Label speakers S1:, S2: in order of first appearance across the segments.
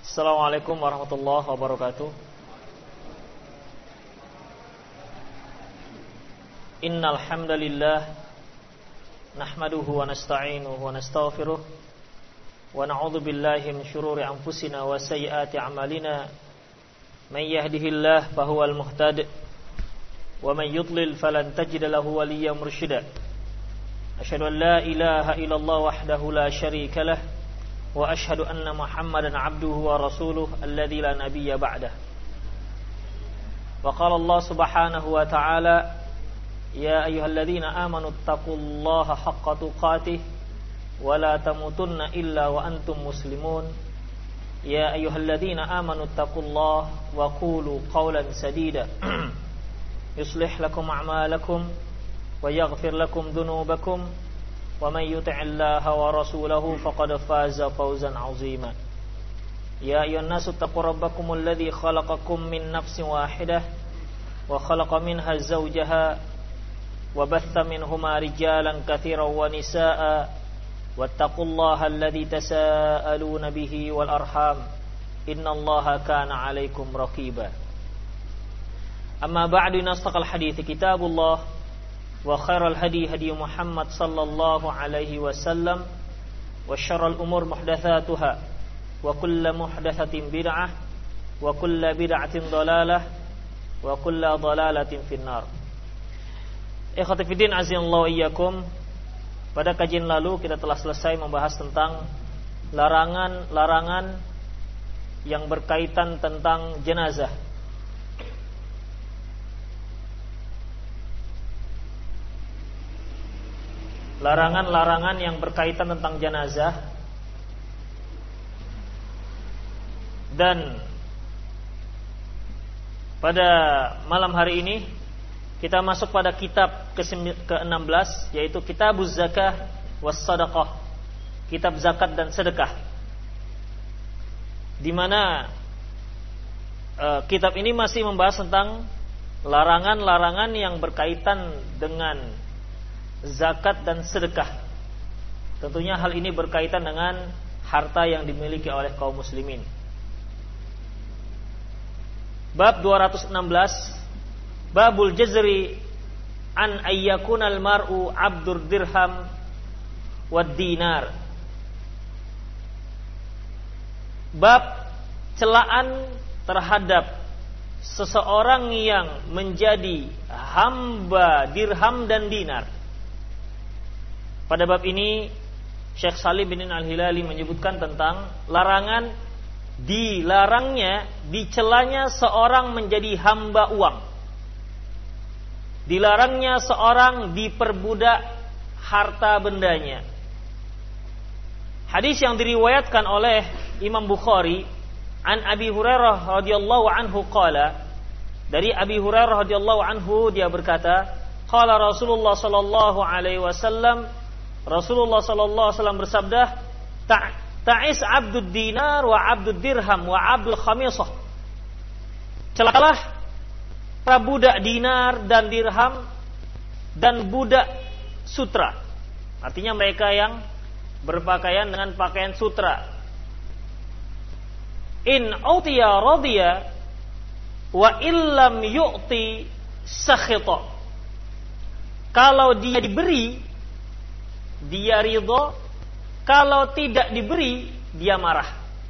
S1: Assalamualaikum warahmatullahi wabarakatuh. Innal hamdalillah nahmaduhu wa nasta'inuhu wa nastaghfiruh wa na'udzu billahi min shururi anfusina wa sayyiati a'malina. May yahdihillahu fahuwal muhtadi wa may yudlil falan tajida lahu waliyyan mursyida. Asyhadu an la ilaha illallah wahdahu la syarika lah wa asyhadu anna Muhammadan abduhu wa rasuluh alladzi la nabiyya ba'dah. Wa qala Allah subhanahu wa ta'ala, ya ayyuhalladzina amanu taqullaha haqqa tuqatih wa la tamutunna illa wa antum muslimun. Ya ayyuhalladzina amanu taqullaha wa qulu qawlan sadida yuslih lakum a'malakum wa yaghfir lakum dhunubakum wa man yuti'illaha wa rasulahu faqad faza fawzan 'azima. Ya ayyuhan nasu taqu rabbakumul ladzi khalaqakum min nafsin wahidah wa khalaqa minha zawjaha wa batha minhuma rijalan katsiran wa nisaa'a wattaqullaha alladzi tasaaluna bihi wal arham innallaha kana 'alaikum raqiba. Amma ba'du, nastaqal hadithi kitabullah wa khairal hadi hadi Muhammad sallallahu alaihi wasallam wa syarrul umur muhdatsatuha wa kullu muhdatsatin bid'ah wa kullu bid'atin dhalalah wa kullu dhalalatin finnar. Ikhwati fiddin azallahu iyyakum. Pada kajian lalu kita telah selesai membahas tentang larangan-larangan yang berkaitan tentang jenazah. Larangan-larangan yang berkaitan tentang jenazah. Dan pada malam hari ini kita masuk pada kitab ke-16, yaitu Kitabuz Zakah was Sadaqah, kitab zakat dan sedekah, di mana kitab ini masih membahas tentang larangan-larangan yang berkaitan dengan zakat dan sedekah. Tentunya hal ini berkaitan dengan harta yang dimiliki oleh kaum muslimin. Bab 216, Babul jazri an ayyakunal mar'u abdur dirham wad dinar. Bab celaan terhadap seseorang yang menjadi hamba dirham dan dinar. Pada bab ini Syekh Salim bin Al-Hilali menyebutkan tentang larangan, dilarangnya, dicelanya seorang menjadi hamba uang, dilarangnya seorang diperbudak harta bendanya. Hadis yang diriwayatkan oleh Imam Bukhari an Abi Hurairah radhiyallahu anhu qala, dari Abi Hurairah radhiyallahu anhu dia berkata, qala Rasulullah sallallahu alaihi wasallam, Rasulullah sallallahu alaihi wasallam bersabda, ta'is abdud dinar wa abdud dirham wa abdul khamisah. Celakalah para budak dinar dan dirham dan budak sutra. Artinya mereka yang berpakaian dengan pakaian sutra. In utiya radiya wa illam yu'ti sakhita. Kalau dia diberi, dia ridho. Kalau tidak diberi, dia marah.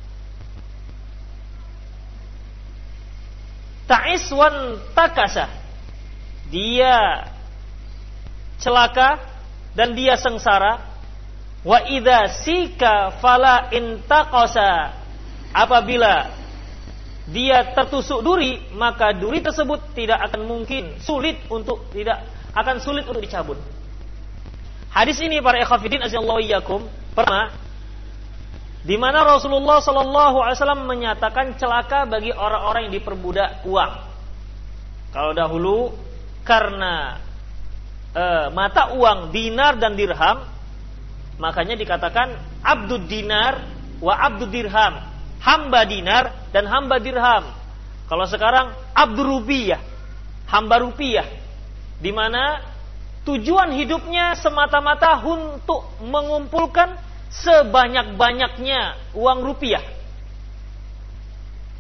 S1: Ta'iswan takasa, dia celaka dan dia sengsara. Wa idza sika fala intaqasa, apabila dia tertusuk duri, maka duri tersebut tidak akan sulit untuk dicabut. Hadis ini para ikhwatiddin azallahu iyyakum, pertama, di mana Rasulullah sallallahu alaihi wasallam menyatakan celaka bagi orang-orang yang diperbudak uang. Kalau dahulu karena mata uang dinar dan dirham, makanya dikatakan abdud dinar wa abdud dirham, hamba dinar dan hamba dirham. Kalau sekarang abdur rupiah, hamba rupiah, di mana tujuan hidupnya semata-mata untuk mengumpulkan sebanyak-banyaknya uang rupiah.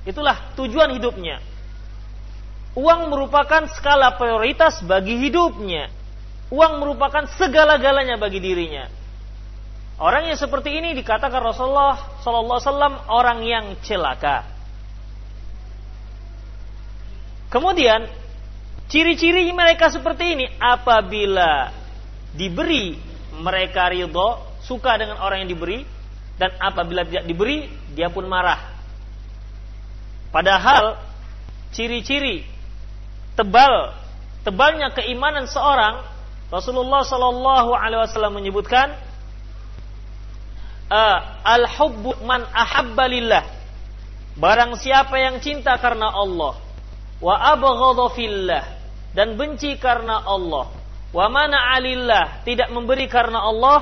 S1: Itulah tujuan hidupnya. Uang merupakan skala prioritas bagi hidupnya. Uang merupakan segala-galanya bagi dirinya. Orang yang seperti ini dikatakan Rasulullah sallallahu alaihi wasallam orang yang celaka. Kemudian ciri-ciri mereka seperti ini, apabila diberi mereka ridho, suka dengan orang yang diberi, dan apabila tidak diberi dia pun marah. Padahal ciri-ciri tebalnya keimanan seorang, Rasulullah sallallahu alaihi wasallam menyebutkan al-hubbu man ahabba lillah. Barang siapa yang cinta karena Allah, wa abghadha fillah, dan benci karena Allah, wa mana'a lillah, tidak memberi karena Allah,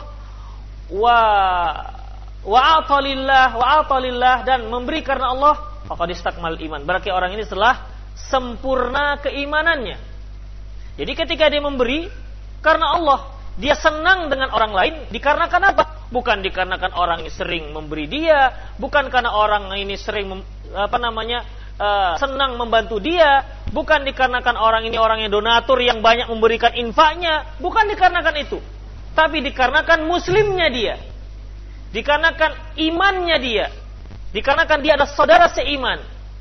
S1: wa ata lillah, dan memberi karena Allah, faqad istakmal iman. Berarti orang ini telah sempurna keimanannya. Jadi ketika dia memberi karena Allah, dia senang dengan orang lain dikarenakan apa? Bukan dikarenakan orang ini sering memberi dia, bukan karena orang ini sering senang membantu dia, bukan dikarenakan orang ini orang yang donatur yang banyak memberikan infaknya, bukan dikarenakan itu, tapi dikarenakan muslimnya dia, dikarenakan imannya dia, dikarenakan dia adalah saudara seiman.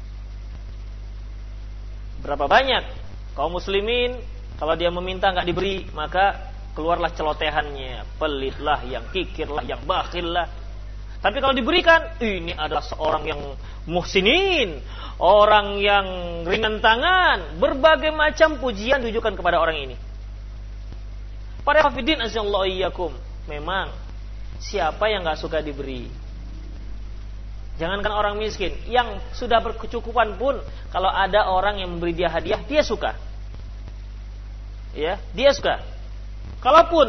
S1: Berapa banyak kaum muslimin kalau dia meminta nggak diberi, maka keluarlah celotehannya, pelitlah, yang kikirlah, yang bakhillah. Tapi kalau diberikan, ini adalah seorang yang muhsinin, orang yang ringan tangan, berbagai macam pujian ditujukan kepada orang ini. Para hafidin azallahu iyyakum, memang siapa yang nggak suka diberi? Jangankan orang miskin, yang sudah berkecukupan pun, kalau ada orang yang memberi dia hadiah, dia suka. Ya, dia suka. Kalaupun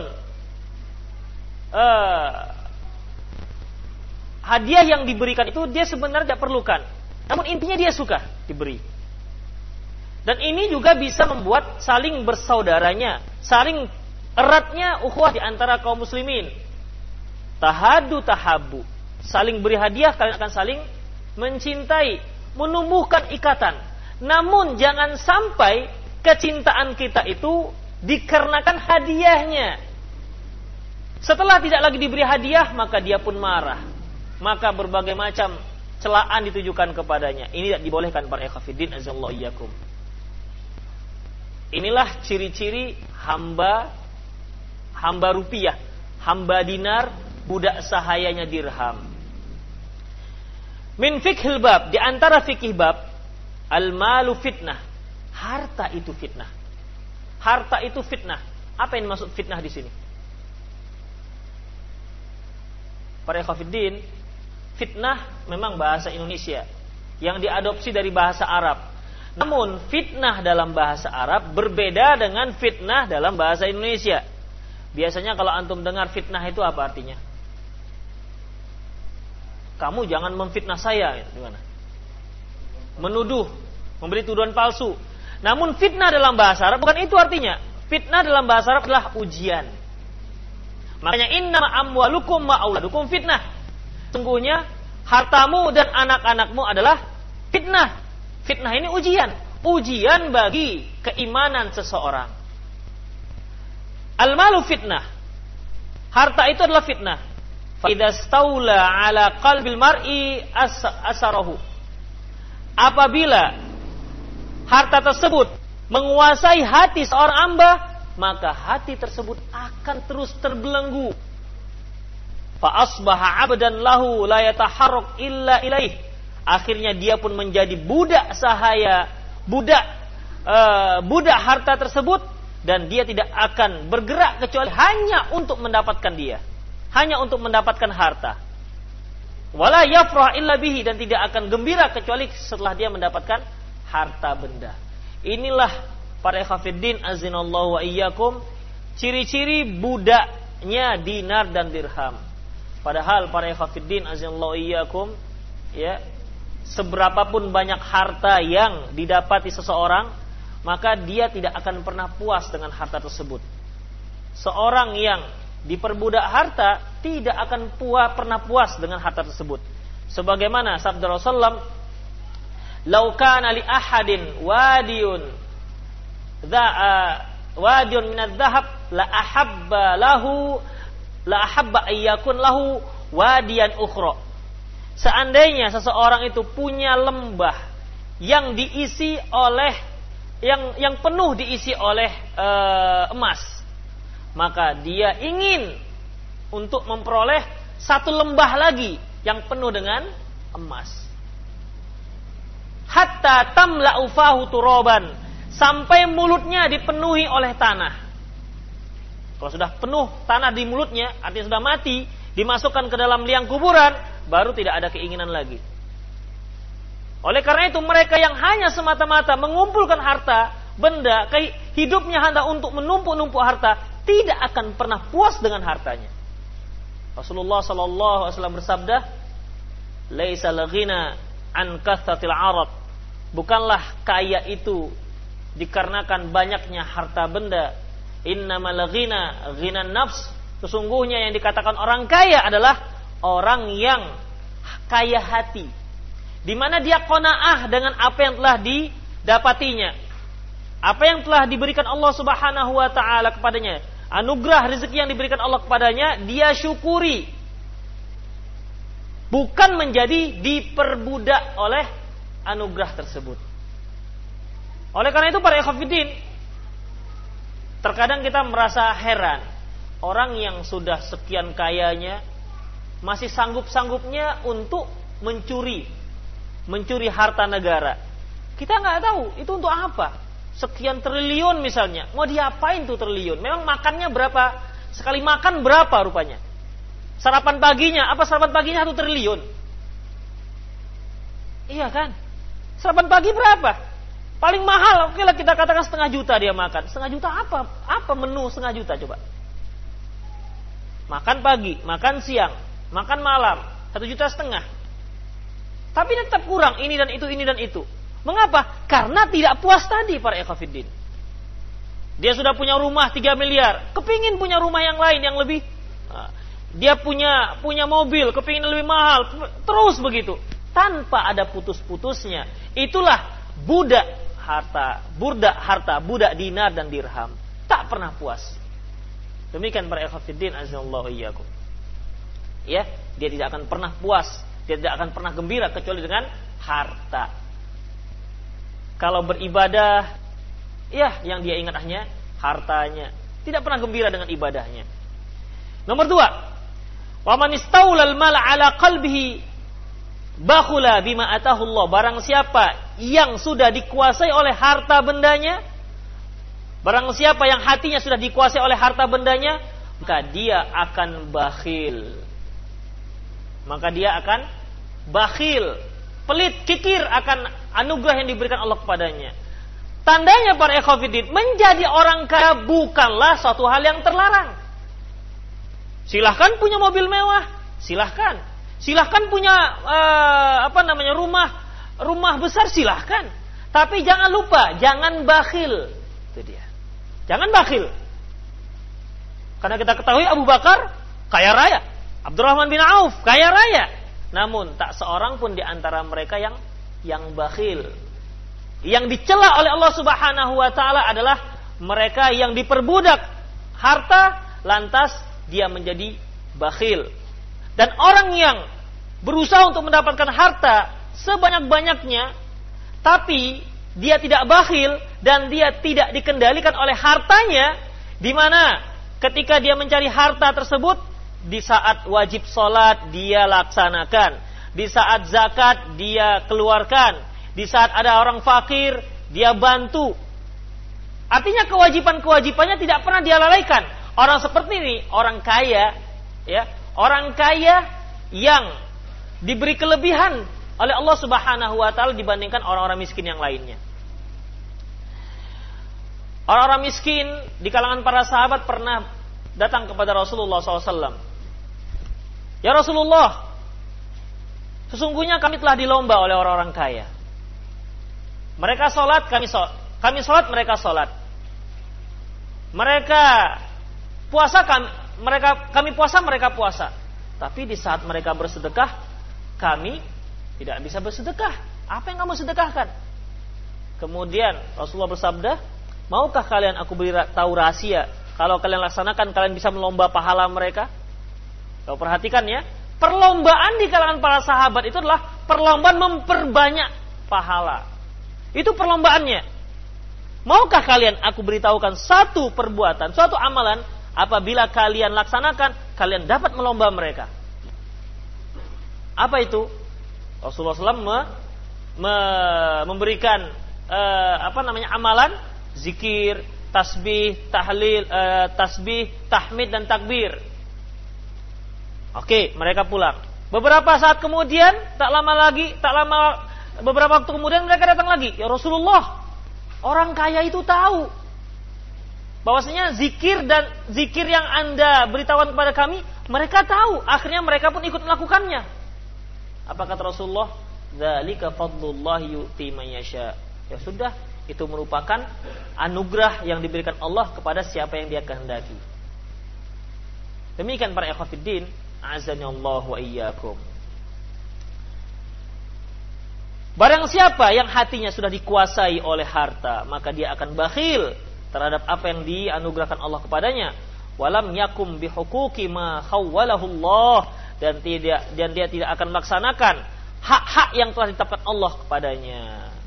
S1: hadiah yang diberikan itu dia sebenarnya tidak perlukan, namun intinya dia suka diberi. Dan ini juga bisa membuat saling bersaudaranya, saling eratnya ukhuwah di antara kaum muslimin. Tahadu tahabu, saling beri hadiah, kalian akan saling mencintai, menumbuhkan ikatan. Namun jangan sampai kecintaan kita itu dikarenakan hadiahnya. Setelah tidak lagi diberi hadiah, maka dia pun marah. Maka berbagai macam celaan ditujukan kepadanya. Ini tidak dibolehkan para ikhwatiddin azallahu iyyakum. Inilah ciri-ciri hamba rupiah, hamba dinar, budak sahayanya dirham. Min fikhil bab, di antara fikih bab, al-malu fitnah. Harta itu fitnah. Harta itu fitnah. Apa yang dimaksud fitnah di sini? Para ikhwatiddin, fitnah memang bahasa Indonesia yang diadopsi dari bahasa Arab. Namun fitnah dalam bahasa Arab berbeda dengan fitnah dalam bahasa Indonesia. Biasanya kalau antum dengar fitnah itu apa artinya? Kamu jangan memfitnah saya, gimana? Menuduh, memberi tuduhan palsu. Namun fitnah dalam bahasa Arab bukan itu artinya. Fitnah dalam bahasa Arab adalah ujian. Makanya innama amwalukum wa auladukum fitnah. Sungguhnya hartamu dan anak-anakmu adalah fitnah. Fitnah ini ujian. Ujian bagi keimanan seseorang. Al-malu fitnah. Harta itu adalah fitnah. Fa idza staula ala qalbil mar'i asarahu. Apabila harta tersebut menguasai hati seorang hamba, maka hati tersebut akan terus terbelenggu. Fa asbaha 'abdan lahu la yataharrak illa ilaih. Akhirnya dia pun menjadi budak sahaya, budak harta tersebut, dan dia tidak akan bergerak kecuali hanya untuk mendapatkan dia, hanya untuk mendapatkan harta. Wala yafrah illa bihi, dan tidak akan gembira kecuali setelah dia mendapatkan harta benda. Inilah para ikhwatiddin azinallahu wa iyyakum, ciri-ciri budaknya dinar dan dirham. Padahal para ikhwatiddin azinallahu wa iyyakum, ya, seberapapun banyak harta yang didapati seseorang, maka dia tidak akan pernah puas dengan harta tersebut. Seorang yang diperbudak harta tidak akan pernah puas dengan harta tersebut. Sebagaimana sabda Rasulullah, "Lau kana li ahadin wadiyun min adh-dhahab la ahabba ayyakun lahu wadiyan ukhra." Seandainya seseorang itu punya lembah yang diisi oleh yang penuh diisi oleh emas, maka dia ingin untuk memperoleh satu lembah lagi yang penuh dengan emas. Hatta tamla'u fahu turaban, sampai mulutnya dipenuhi oleh tanah. Kalau sudah penuh tanah di mulutnya, artinya sudah mati, dimasukkan ke dalam liang kuburan, baru tidak ada keinginan lagi. Oleh karena itu mereka yang hanya semata-mata mengumpulkan harta benda, hidupnya hanya untuk menumpuk-numpuk harta, tidak akan pernah puas dengan hartanya. Rasulullah sallallahu alaihi wasallam bersabda, "Laisa al-ghina an kathratil 'arad." Bukanlah kaya itu dikarenakan banyaknya harta benda. Innamal ghina ghinan nafs. Sesungguhnya yang dikatakan orang kaya adalah orang yang kaya hati, di mana dia qanaah dengan apa yang telah didapatinya, apa yang telah diberikan Allah Subhanahu wa taala kepadanya, anugerah rezeki yang diberikan Allah kepadanya, dia syukuri, bukan menjadi diperbudak oleh anugerah tersebut. Oleh karena itu para ikhwatiddin, terkadang kita merasa heran, orang yang sudah sekian kayanya masih sanggup-sanggupnya untuk mencuri harta negara. Kita nggak tahu itu untuk apa. Sekian triliun misalnya, mau diapain tuh triliun? Memang makannya berapa? Sekali makan berapa rupanya? Sarapan paginya 1 triliun? Iya kan? Sarapan pagi berapa? Paling mahal, oke lah kita katakan 0,5 juta dia makan. 0,5 juta apa? Apa menu 0,5 juta coba? Makan pagi, makan siang, makan malam, 1,5 juta. Tapi tetap kurang ini dan itu. Mengapa? Karena tidak puas tadi para ikhwatiddin. Dia sudah punya rumah 3 miliar, kepingin punya rumah yang lain yang lebih. Dia punya mobil, kepingin lebih mahal, terus begitu, tanpa ada putus-putusnya. Itulah budak dinar dan dirham, tak pernah puas. Demikian para ikhwatiddin azallahu iyyakum. Ya, dia tidak akan pernah puas, dia tidak akan pernah gembira kecuali dengan harta. Kalau beribadah, ya yang dia ingat hanya hartanya, tidak pernah gembira dengan ibadahnya. Nomor 2, wa man istaulal mala ala qalbihi bakhula bima atahu Allah. Barang siapa yang sudah dikuasai oleh harta bendanya, barang siapa yang hatinya sudah dikuasai oleh harta bendanya, maka dia akan bakhil. Pelit, kikir akan anugerah yang diberikan Allah kepadanya. Tandanya para ikhwatiddin, menjadi orang kaya bukanlah suatu hal yang terlarang. Silahkan punya mobil mewah, silahkan punya rumah besar, silahkan. Tapi jangan lupa, jangan bakhil. Itu dia. Jangan bakhil. Karena kita ketahui Abu Bakar kaya raya, Abdurrahman bin Auf kaya raya. Namun tak seorang pun di antara mereka yang bakhil. Yang dicela oleh Allah Subhanahu wa taala adalah mereka yang diperbudak harta lantas dia menjadi bakhil. Dan orang yang berusaha untuk mendapatkan harta sebanyak-banyaknya tapi dia tidak bakhil dan dia tidak dikendalikan oleh hartanya, di mana ketika dia mencari harta tersebut, di saat wajib sholat dia laksanakan, di saat zakat dia keluarkan, di saat ada orang fakir dia bantu. Artinya kewajiban-kewajibannya tidak pernah dia lalaikan. Orang seperti ini orang kaya, ya, orang kaya yang diberi kelebihan oleh Allah Subhanahu wa taala dibandingkan orang-orang miskin yang lainnya. Orang-orang miskin di kalangan para sahabat pernah datang kepada Rasulullah SAW. Ya Rasulullah, sesungguhnya kami telah dilomba oleh orang-orang kaya. Mereka sholat, kami sholat, mereka sholat. Mereka puasa, kami puasa, mereka puasa. Tapi di saat mereka bersedekah, kami tidak bisa bersedekah. Apa yang kamu sedekahkan? Kemudian Rasulullah bersabda, maukah kalian aku tahu rahasia? Kalau kalian laksanakan, kalian bisa melomba pahala mereka. Kau perhatikan ya, perlombaan di kalangan para sahabat itu adalah perlombaan memperbanyak pahala. Itu perlombaannya. Maukah kalian aku beritahukan satu perbuatan, suatu amalan, apabila kalian laksanakan, kalian dapat melomba mereka. Apa itu? Rasulullah SAW memberikan amalan, zikir, tasbih, tahlil, tahmid dan takbir. Oke, mereka pulang. Beberapa saat kemudian, beberapa waktu kemudian mereka datang lagi. Ya Rasulullah, orang kaya itu tahu bahwasanya zikir yang Anda beritahukan kepada kami, mereka tahu. Akhirnya mereka pun ikut melakukannya. Apa kata Rasulullah? Dzalika fadlullahi yu'ti man yasha. Ya sudah, itu merupakan anugerah yang diberikan Allah kepada siapa yang Dia kehendaki. Demikian para ikhwah fiddin, azanillahu wa iyyakum. Barang siapa yang hatinya sudah dikuasai oleh harta, maka dia akan bakhil terhadap apa yang dianugerahkan Allah kepadanya. Walam yakum bihuquqi ma khawwalahu Allah, dan dia tidak akan melaksanakan hak-hak yang telah ditetapkan Allah kepadanya.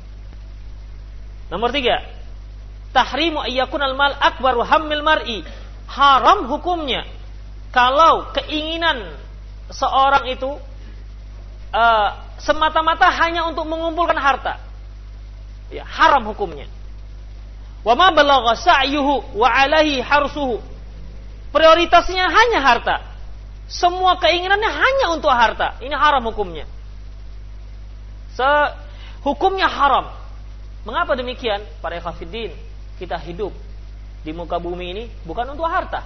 S1: Nomor 3, tahrimu ayyakunal mal akbaru hammil mar'i. Haram hukumnya kalau keinginan seorang itu semata-mata hanya untuk mengumpulkan harta. Ya, haram hukumnya. Wa ma balagha sa'yuhu wa 'alaihi harsuhu. Prioritasnya hanya harta. Semua keinginannya hanya untuk harta. Ini haram hukumnya. Hukumnya haram. Mengapa demikian? Para ikhwatiddin, kita hidup di muka bumi ini bukan untuk harta.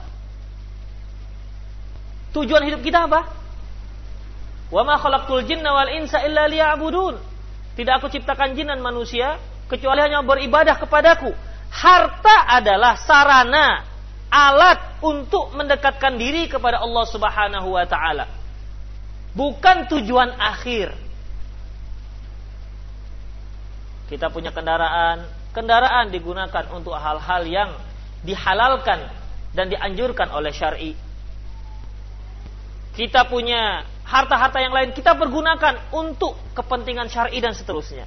S1: Tujuan hidup kita apa? Wa ma khalaqtul jinna wal insa illa liya'budun. Tidak aku ciptakan jin dan manusia kecuali hanya beribadah kepadaku. Harta adalah sarana, alat untuk mendekatkan diri kepada Allah Subhanahu wa taala. Bukan tujuan akhir. Kita punya kendaraan digunakan untuk hal-hal yang dihalalkan dan dianjurkan oleh syar'i. Kita punya harta-harta yang lain, kita pergunakan untuk kepentingan syar'i dan seterusnya.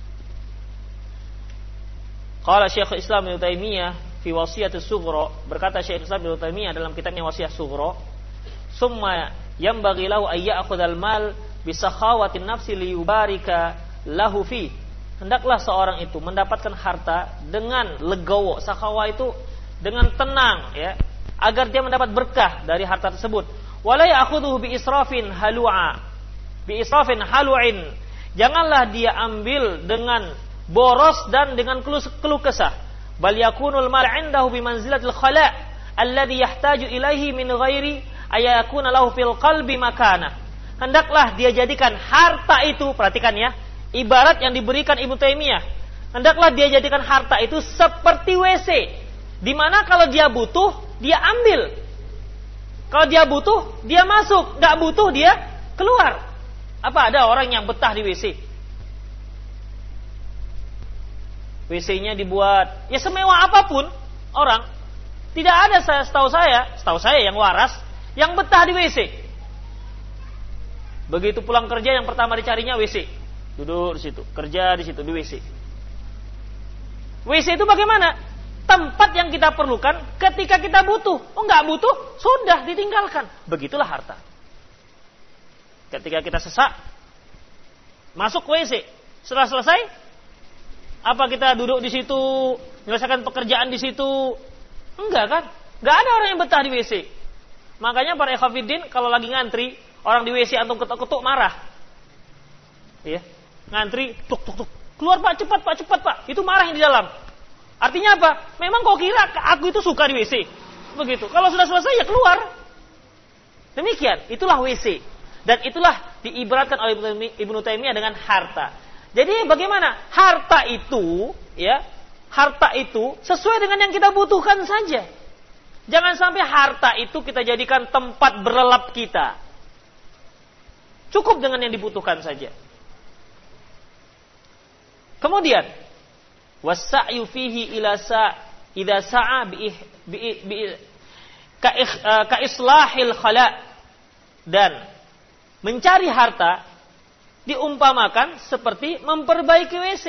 S1: Qala Syekhul Islam Ibnu Taimiyah fi Wasiyatus Sughra, berkata Syekhul Islam Ibnu Taimiyah dalam kitabnya Wasiyah Sughra, summa yanbaghi lahu ay ya'khudhal mal bi sakhawatin nafsi li yubarika lahu fi. Hendaklah seorang itu mendapatkan harta dengan legowo. Sakhawa itu dengan tenang, ya, agar dia mendapat berkah dari harta tersebut. Wala ya'khudhuhu bi israfin halu'in. Janganlah dia ambil dengan boros dan dengan keluh kesah. Bal yakunul mal 'indahu bi manzilatil khala' alladhi yahtaju ilaihi min ghairi ayakuna lahu fil qalbi makana. Hendaklah dia jadikan harta itu, perhatikan ya, ibarat yang diberikan Ibnu Taimiyah. Hendaklah dia jadikan harta itu seperti WC, di mana kalau dia butuh dia ambil, kalau dia butuh dia masuk, nggak butuh dia keluar. Apa ada orang yang betah di WC? WC-nya dibuat ya semewah apapun orang, tidak ada setahu saya yang waras yang betah di WC. Begitu pulang kerja yang pertama dicarinya WC. Duduk di situ, kerja di situ, di WC. WC itu bagaimana? Tempat yang kita perlukan ketika kita butuh. Oh, nggak butuh, sudah ditinggalkan. Begitulah harta. Ketika kita sesak, masuk WC. Setelah selesai, apa kita duduk di situ, menyelesaikan pekerjaan di situ? Enggak kan? Nggak ada orang yang betah di WC. Makanya para ikhwatiddin kalau lagi ngantri, orang di WC antum ketuk-ketuk marah. Iya. Ngantri, tuk, keluar pak, cepat pak, itu marah yang di dalam. Artinya apa? Memang kau kira aku itu suka di WC? Begitu. Kalau sudah selesai ya keluar. Demikian, itulah WC. Dan itulah diibaratkan oleh Ibnu Taimiyah dengan harta. Jadi bagaimana? Harta itu sesuai dengan yang kita butuhkan saja. Jangan sampai harta itu kita jadikan tempat berlelap kita. Cukup dengan yang dibutuhkan saja. Kemudian wasa'yu fihi ila idza sa'a ka islahil khala, dan mencari harta diumpamakan seperti memperbaiki WC.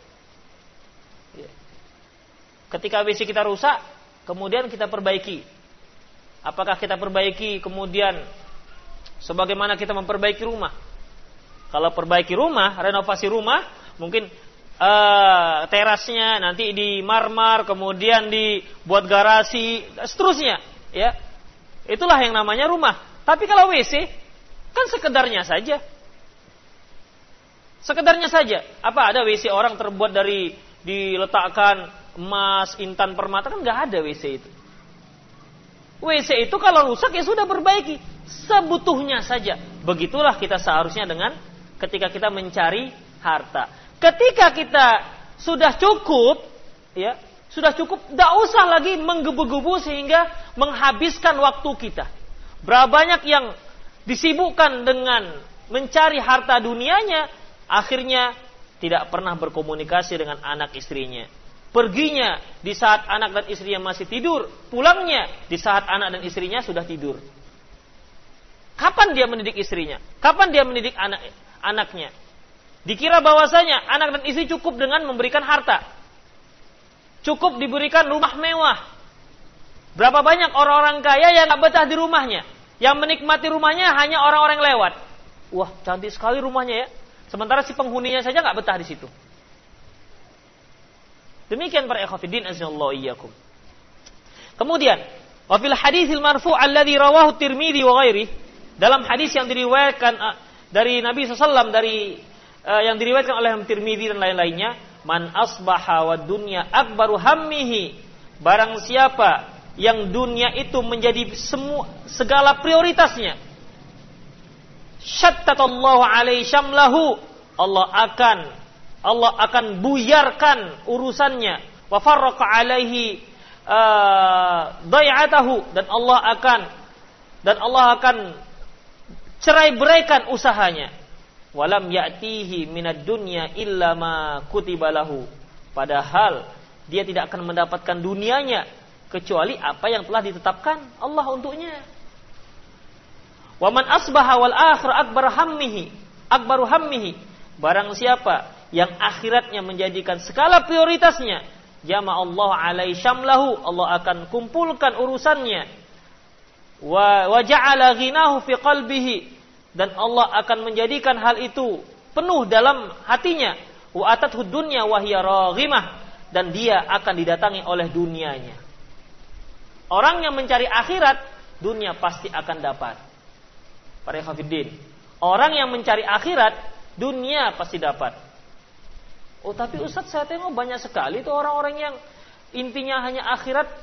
S1: Ketika WC kita rusak, kemudian kita perbaiki. Apakah kita perbaiki kemudian sebagaimana kita memperbaiki rumah? Kalau perbaiki rumah, renovasi rumah, mungkin terasnya nanti di marmer, kemudian dibuat garasi, seterusnya, ya. Itulah yang namanya rumah. Tapi kalau WC kan sekedarnya saja. Sekedarnya saja. Apa ada WC orang terbuat dari diletakkan emas, intan, permata? Kan nggak ada WC itu. WC itu kalau rusak ya sudah perbaiki, sebutuhnya saja. Begitulah kita seharusnya dengan ketika kita mencari harta. Ketika kita sudah cukup, ya, sudah cukup, tidak usah lagi menggebu-gebu sehingga menghabiskan waktu kita. Berapa banyak yang disibukkan dengan mencari harta dunianya, akhirnya tidak pernah berkomunikasi dengan anak istrinya. Perginya di saat anak dan istrinya masih tidur, pulangnya di saat anak dan istrinya sudah tidur. Kapan dia mendidik istrinya? Kapan dia mendidik anaknya? Dikira bahwasanya anak dan istri cukup dengan memberikan harta. Cukup diberikan rumah mewah. Berapa banyak orang-orang kaya yang gak betah di rumahnya. Yang menikmati rumahnya hanya orang-orang lewat. Wah, cantik sekali rumahnya ya. Sementara si penghuninya saja gak betah di situ. Demikian para ikhwatiddin azallahu iyyakum. Kemudian, wa fil haditsil marfu' alladhi rawahu Tirmidzi wa ghairihi, dalam hadis yang diriwayatkan dari Nabi SAW, yang diriwayatkan oleh Tirmidzi dan lain-lainnya, man asbaha wa dunya akbaru hammihi, barang siapa yang dunia itu menjadi segala prioritasnya, syattatallahu alaihi syamlahu, Allah akan buyarkan urusannya, wa farraqa alaihi dai'atahu, dan Allah akan cerai-beraikan usahanya. Walam ya'tihi minad dunya illa ma kutiba lahu, padahal dia tidak akan mendapatkan dunianya kecuali apa yang telah ditetapkan Allah untuknya. Wa man asbaha wal akhir akbaru hammihi, barang siapa yang akhiratnya menjadikan skala prioritasnya, jama'allahu alaihi syamlahu, Allah akan kumpulkan urusannya. Wa ja'ala ghinahu fi qalbihi, dan Allah akan menjadikan hal itu penuh dalam hatinya. Wa atathu dunya wa hiya raghimah, dan dia akan didatangi oleh dunianya. Orang yang mencari akhirat, dunia pasti akan dapat. Para ikhwatiddin, orang yang mencari akhirat, dunia pasti dapat. Oh, tapi Ustaz, saya tengok banyak sekali tuh orang-orang yang intinya hanya akhirat,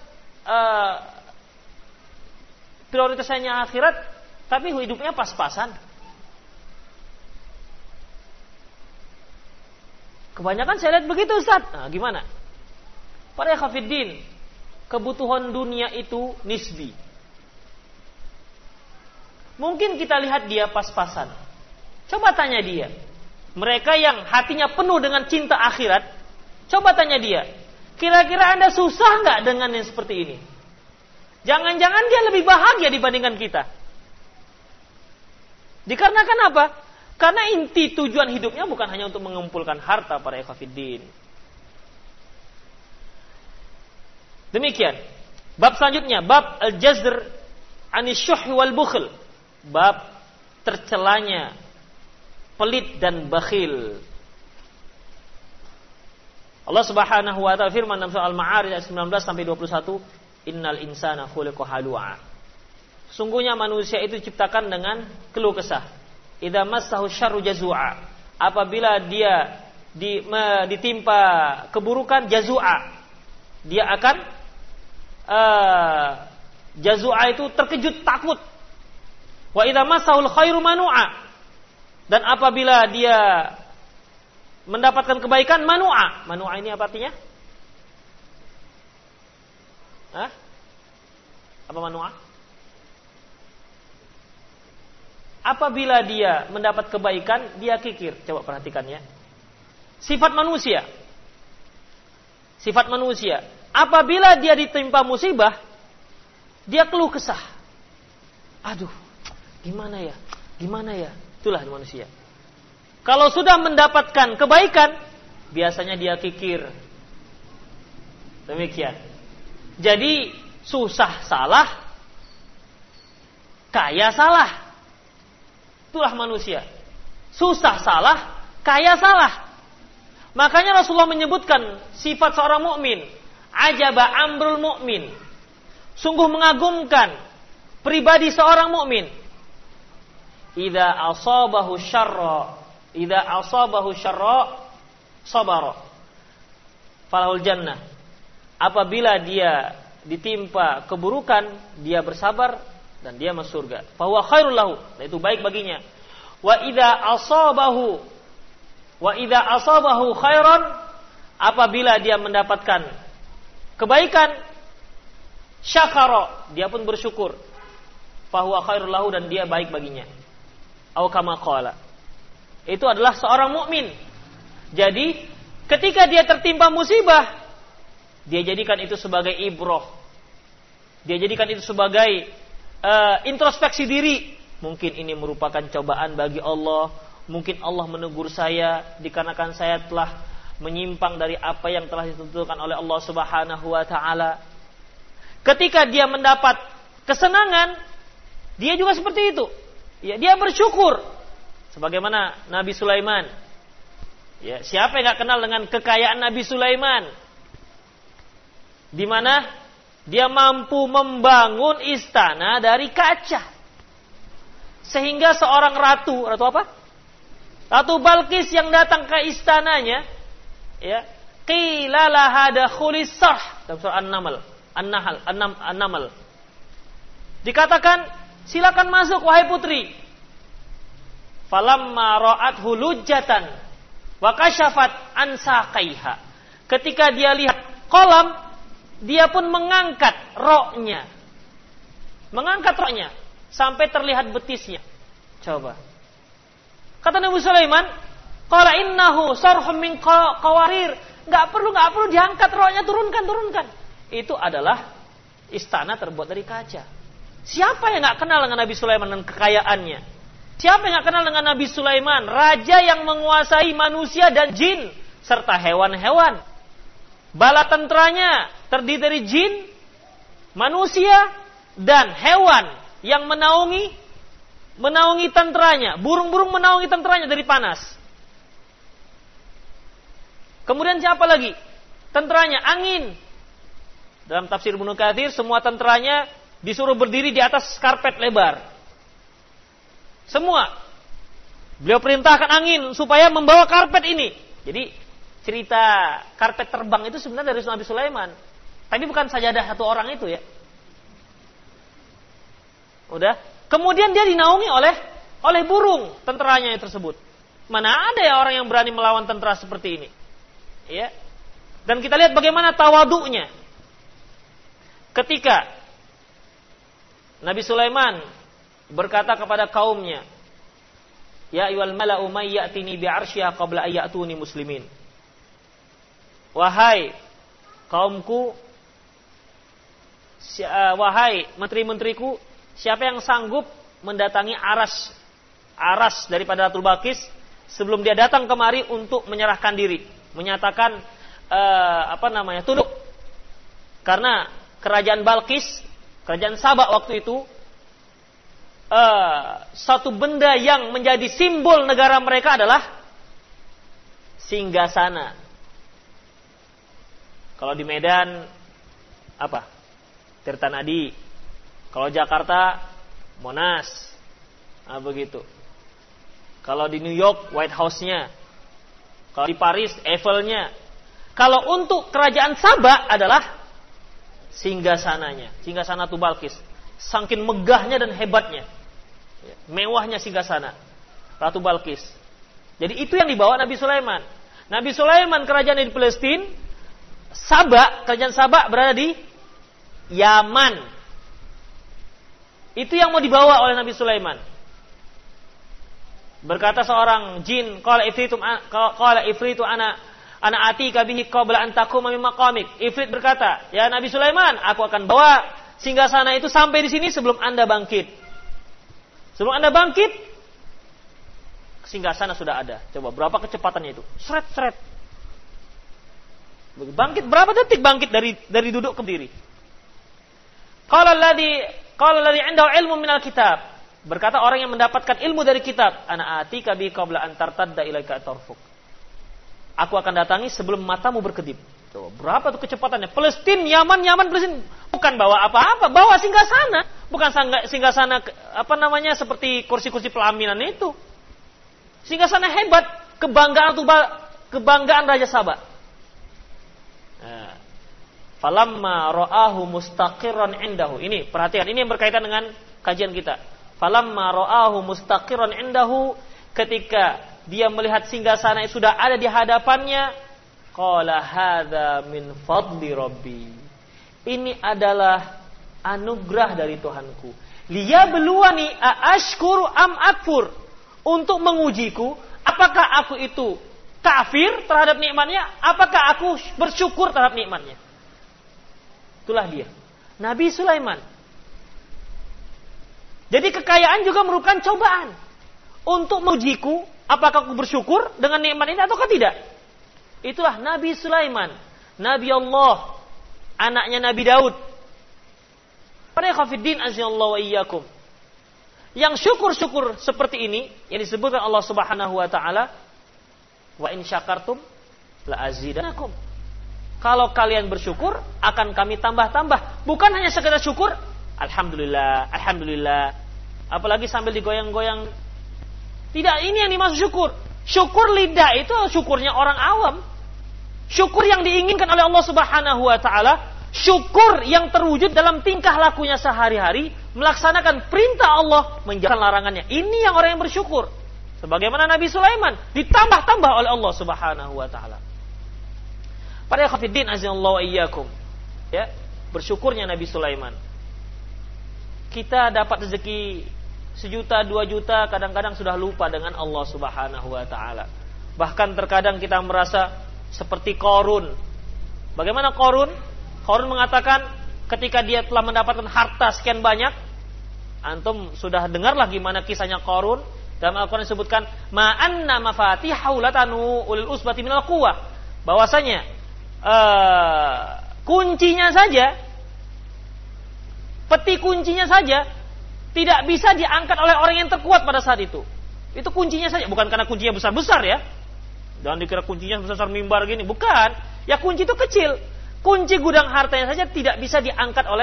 S1: prioritasnya akhirat, tapi hidupnya pas-pasan. Kebanyakan saya lihat begitu, Ustaz. Nah, gimana? Para ikhwatiddin, kebutuhan dunia itu nisbi. Mungkin kita lihat dia pas-pasan. Coba tanya dia. Mereka yang hatinya penuh dengan cinta akhirat, coba tanya dia, kira-kira Anda susah nggak dengan yang seperti ini? Jangan-jangan dia lebih bahagia dibandingkan kita. Dikarenakan apa? Karena inti tujuan hidupnya bukan hanya untuk mengumpulkan harta, para ikhwatiddin. Demikian. Bab selanjutnya, bab al-jazr anisyuh wal bukhl. Bab tercelanya pelit dan bakhil. Allah Subhanahu wa taala firman dalam surah Al-Ma'arij ayat 19 sampai 21, innal insana khuliqa halu'a. Sungguhnya manusia itu diciptakan dengan keluh kesah. Idza massahu syarru jazua. Apabila dia ditimpa keburukan, jazua. Dia akan jazua itu terkejut, takut. Wa idza massahul khairu manu'a. Dan apabila dia mendapatkan kebaikan, manu'a. Manu'a ini apa artinya? Hah? Apa manu'a? Apabila dia mendapat kebaikan, dia kikir. Coba perhatikan ya. Sifat manusia. Sifat manusia. Apabila dia ditimpa musibah, dia keluh kesah. Aduh, gimana ya? Gimana ya? Itulah manusia. Kalau sudah mendapatkan kebaikan, biasanya dia kikir. Demikian. Jadi susah salah, kaya salah. Itulah manusia. Susah salah, kaya salah. Makanya Rasulullah menyebutkan sifat seorang mukmin, ajaba amrul mukmin. Sungguh mengagumkan pribadi seorang mukmin. Idza asabahu syarra sabara. Falahul jannah. Apabila dia ditimpa keburukan, dia bersabar dan dia masuk surga. Fa huwa khairul lahu, itu baik baginya. Wa idza asabahu khairan, apabila dia mendapatkan kebaikan, syakara, dia pun bersyukur. Fa huwa khairul lahu, dan dia baik baginya. Au kama qala. Itu adalah seorang mukmin. Jadi, ketika dia tertimpa musibah, dia jadikan itu sebagai ibrah. Dia jadikan itu sebagai introspeksi diri. Mungkin ini merupakan cobaan bagi Allah. Mungkin Allah menegur saya dikarenakan saya telah menyimpang dari apa yang telah ditentukan oleh Allah Subhanahu wa taala. Ketika dia mendapat kesenangan, dia juga seperti itu. Ya, dia bersyukur. Sebagaimana Nabi Sulaiman. Ya, siapa yang enggak kenal dengan kekayaan Nabi Sulaiman? Di mana dia mampu membangun istana dari kaca. Sehingga seorang ratu apa? Ratu Balqis yang datang ke istananya, ya, qila laha dakhulis sarh, dalam surah An-Naml. Dikatakan, silakan masuk wahai putri. Falamma ra'athu lujjatan wa kashafat an saqaiha. Ketika dia lihat kolam, dia pun mengangkat roknya. Mengangkat roknya sampai terlihat betisnya. Coba. Kata Nabi Sulaiman, qala innahu sarhum min qawarir. Enggak perlu diangkat roknya, turunkan. Itu adalah istana terbuat dari kaca. Siapa yang enggak kenal dengan Nabi Sulaiman dan kekayaannya? Siapa yang enggak kenal dengan Nabi Sulaiman, raja yang menguasai manusia dan jin serta hewan-hewan? Bala tenteranya terdiri dari jin, manusia, dan hewan yang menaungi tenteranya. Burung-burung menaungi tenteranya dari panas. Kemudian siapa lagi? Tenteranya, angin. Dalam tafsir Ibnu Katsir, semua tenteranya disuruh berdiri di atas karpet lebar. Semua. Beliau perintahkan angin supaya membawa karpet ini. Jadi cerita karpet terbang itu sebenarnya dari Nabi Sulaiman. Tapi bukan sajadah satu orang itu ya. Udah. Kemudian dia dinaungi oleh burung tenteranya tersebut. Mana ada ya orang yang berani melawan tentera seperti ini? Ya. Dan kita lihat bagaimana tawaduknya. Ketika Nabi Sulaiman berkata kepada kaumnya, "Ya ayyuhal mala'u may ya'tini bi'arsyiha qabla an ya'tuni muslimin." Wahai kaumku, wahai menteri-menteriku, siapa yang sanggup mendatangi aras daripada Ratu Balqis sebelum dia datang kemari untuk menyerahkan diri, menyatakan tunduk. Karena kerajaan Balqis, kerajaan Sabak waktu itu, satu benda yang menjadi simbol negara mereka adalah singgasana. Kalau di Medan apa? Tirtanadi. Kalau Jakarta Monas. Nah, begitu. Kalau di New York White House-nya. Kalau di Paris Eiffel-nya. Kalau untuk kerajaan Sabak adalah singgasananya, singgasana Ratu Balqis. Saking megahnya dan hebatnya. Mewahnya singgasana Ratu Balqis. Jadi itu yang dibawa Nabi Sulaiman. Nabi Sulaiman kerajaan di Palestina, Sabak, kerajaan Sabak berada di Yaman. Itu yang mau dibawa oleh Nabi Sulaiman. Berkata seorang jin, qala ifritu ana atika bihi qabla an taquma min maqamik. Ifrit berkata, "Ya Nabi Sulaiman, aku akan bawa singgasana itu sampai di sini sebelum Anda bangkit." Sebelum Anda bangkit, singgasana sudah ada. Coba berapa kecepatannya itu? Sret. Bangkit berapa detik bangkit dari duduk ke berdiri? Qala alladhi 'indahu 'ilmun minal kitab. Berkata orang yang mendapatkan ilmu dari kitab, ana atika bi qabla an tartadda ilaika tarfuk. Aku akan datangi sebelum matamu berkedip. Tuh, berapa tuh kecepatannya? Palestina, Yaman, Palestina. Bukan bawa apa-apa, bawa singgasana. Bukan singgasana seperti kursi-kursi pelaminan itu. Singgasana hebat, kebanggaan Raja Saba. Falamma ra'ahu mustaqirran indahu. Ini perhatikan, ini yang berkaitan dengan kajian kita. Falamma ra'ahu mustaqirran indahu, ketika dia melihat singgasana yang sudah ada di hadapannya, qala hadza min fadli rabbi. Ini adalah anugerah dari Tuhanku. Liyabluwani aashkuru am akfur. Untuk mengujiku, apakah aku itu kafir terhadap nikmatnya, apakah aku bersyukur terhadap nikmatnya. Itulah dia, Nabi Sulaiman. Jadi kekayaan juga merupakan cobaan untuk mengujiku, apakah aku bersyukur dengan nikmat ini ataukah tidak. Itulah Nabi Sulaiman, Nabi Allah, anaknya Nabi Daud. Para ikhwatiddin azallahu wa iyyakum. Yang syukur-syukur seperti ini yang disebutkan Allah Subhanahu wa taala, wa in syakartum la azidanakum. Kalau kalian bersyukur, akan kami tambah-tambah. Bukan hanya sekedar syukur, alhamdulillah, alhamdulillah. Apalagi sambil digoyang-goyang. Tidak, ini yang dimaksud syukur. Syukur lidah itu syukurnya orang awam. Syukur yang diinginkan oleh Allah Subhanahu wa taala, syukur yang terwujud dalam tingkah lakunya sehari-hari, melaksanakan perintah Allah, menjauhkan larangannya. Ini yang orang yang bersyukur. Sebagaimana Nabi Sulaiman ditambah-tambah oleh Allah Subhanahu wa taala. Para ikhwatiddin azallahu wa iyyakum. Ya, bersyukurnya Nabi Sulaiman. Kita dapat rezeki 1 juta, 2 juta, kadang-kadang sudah lupa dengan Allah Subhanahu wa taala. Bahkan terkadang kita merasa seperti Qarun. Bagaimana Qarun? Qarun mengatakan ketika dia telah mendapatkan harta sekian banyak, antum sudah dengarlah gimana kisahnya Qarun. Dalam Al-Quran disebutkan ma'anna mafatihahu latanu ulil usbati minal quwwah. Bahwasanya kuncinya saja, peti kuncinya saja tidak bisa diangkat oleh orang yang terkuat pada saat itu. Itu kuncinya saja, bukan karena kuncinya besar-besar ya. Jangan dikira kuncinya besar mimbar gini, bukan. Ya kunci itu kecil. Kunci gudang hartanya saja tidak bisa diangkat oleh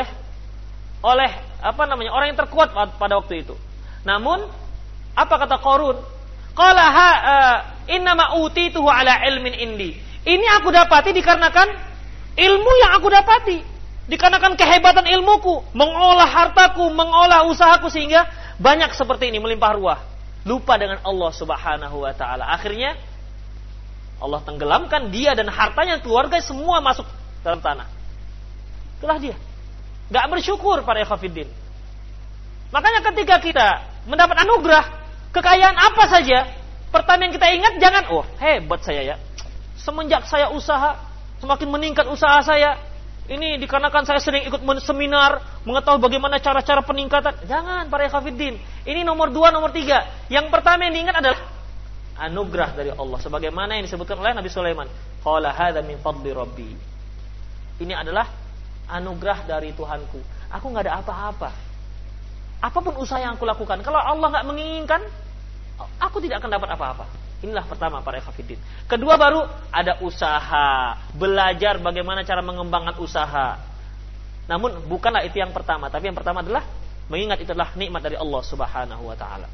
S1: orang yang terkuat pada waktu itu. Namun apa kata Qarun? Qala innama utituhu ala ilmin indi. Ini aku dapati dikarenakan ilmu yang aku dapati. Dikarenakan kehebatan ilmuku, mengolah hartaku, mengolah usahaku sehingga banyak seperti ini, melimpah ruah. Lupa dengan Allah Subhanahu wa taala. Akhirnya Allah tenggelamkan dia dan hartanya, keluarga semua masuk dalam tanah. Itulah dia. Gak bersyukur para ikhwatiddin. Makanya ketika kita mendapat anugerah, kekayaan apa saja, pertama yang kita ingat jangan, oh hebat saya ya. Semenjak saya usaha, semakin meningkat usaha saya. Ini dikarenakan saya sering ikut seminar, mengetahui bagaimana cara-cara peningkatan. Jangan para ikhwatiddin. Ini nomor 2, nomor 3. Yang pertama yang diingat adalah anugerah dari Allah. Sebagaimana yang disebutkan oleh Nabi Sulaiman. Qala hadza min fadli rabbi. Ini adalah anugerah dari Tuhanku. Aku gak ada apa-apa. Apapun usaha yang aku lakukan, kalau Allah gak menginginkan, aku tidak akan dapat apa-apa. Inilah pertama para ikhwatiddin. Kedua baru ada usaha, belajar bagaimana cara mengembangkan usaha. Namun bukanlah itu yang pertama, tapi yang pertama adalah mengingat itu adalah nikmat dari Allah Subhanahu wa taala.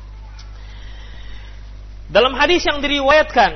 S1: Dalam hadis yang diriwayatkan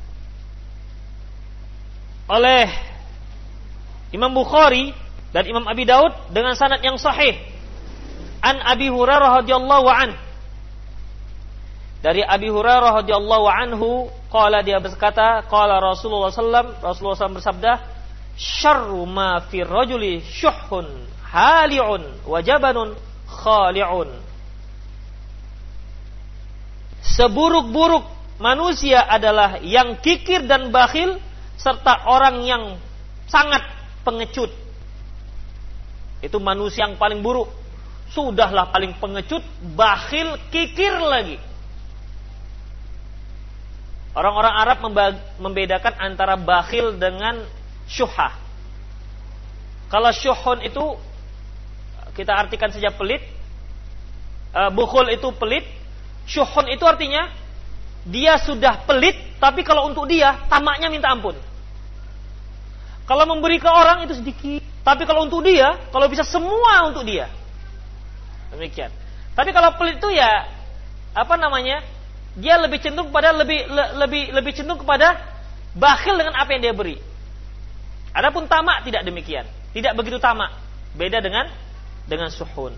S1: oleh Imam Bukhari dan Imam Abi Daud dengan sanad yang sahih, an Abi Hurairah radhiyallahu anhu, dari Abi Hurairah radhiyallahu anhu, qala, dia berkata, qala Rasulullah SAW bersabda, syarru ma fi rajuli syuhhun hali'un wa jabanun khali'un. seburuk-buruk manusia adalah yang kikir dan bakhil serta orang yang sangat pengecut. Itu manusia yang paling buruk. Sudahlah paling pengecut, bakhil, kikir lagi. Orang-orang Arab membedakan antara bakhil dengan syuhah. Kalau syuhun itu kita artikan saja pelit, bukhul itu pelit, syuhun itu artinya dia sudah pelit, tapi kalau untuk dia tamaknya minta ampun. Kalau memberi ke orang itu sedikit, tapi kalau untuk dia, kalau bisa semua untuk dia. Demikian. Tapi kalau pelit itu ya dia lebih cenderung kepada lebih cenderung kepada bakhil dengan apa yang dia beri. Adapun tamak tidak demikian, tidak begitu tamak. Beda dengan suhun.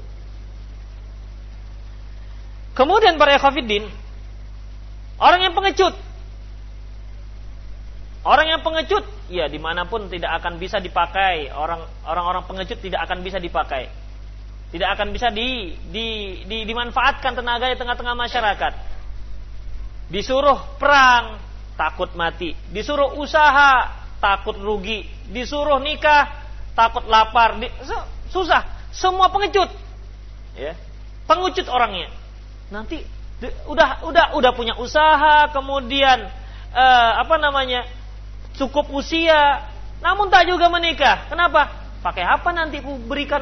S1: Kemudian para ikhwatiddin, orang yang pengecut. Orang yang pengecut, ya dimanapun tidak akan bisa dipakai. Orang-orang pengecut tidak akan bisa dipakai. Tidak akan bisa dimanfaatkan tenaganya di tengah-tengah masyarakat. Disuruh perang, takut mati. Disuruh usaha, takut rugi. Disuruh nikah, takut lapar. Susah. Semua pengecut. Ya. Pengecut orangnya. Nanti udah punya usaha, kemudian cukup usia, namun tak juga menikah. Kenapa? Pakai apa nanti ku berikan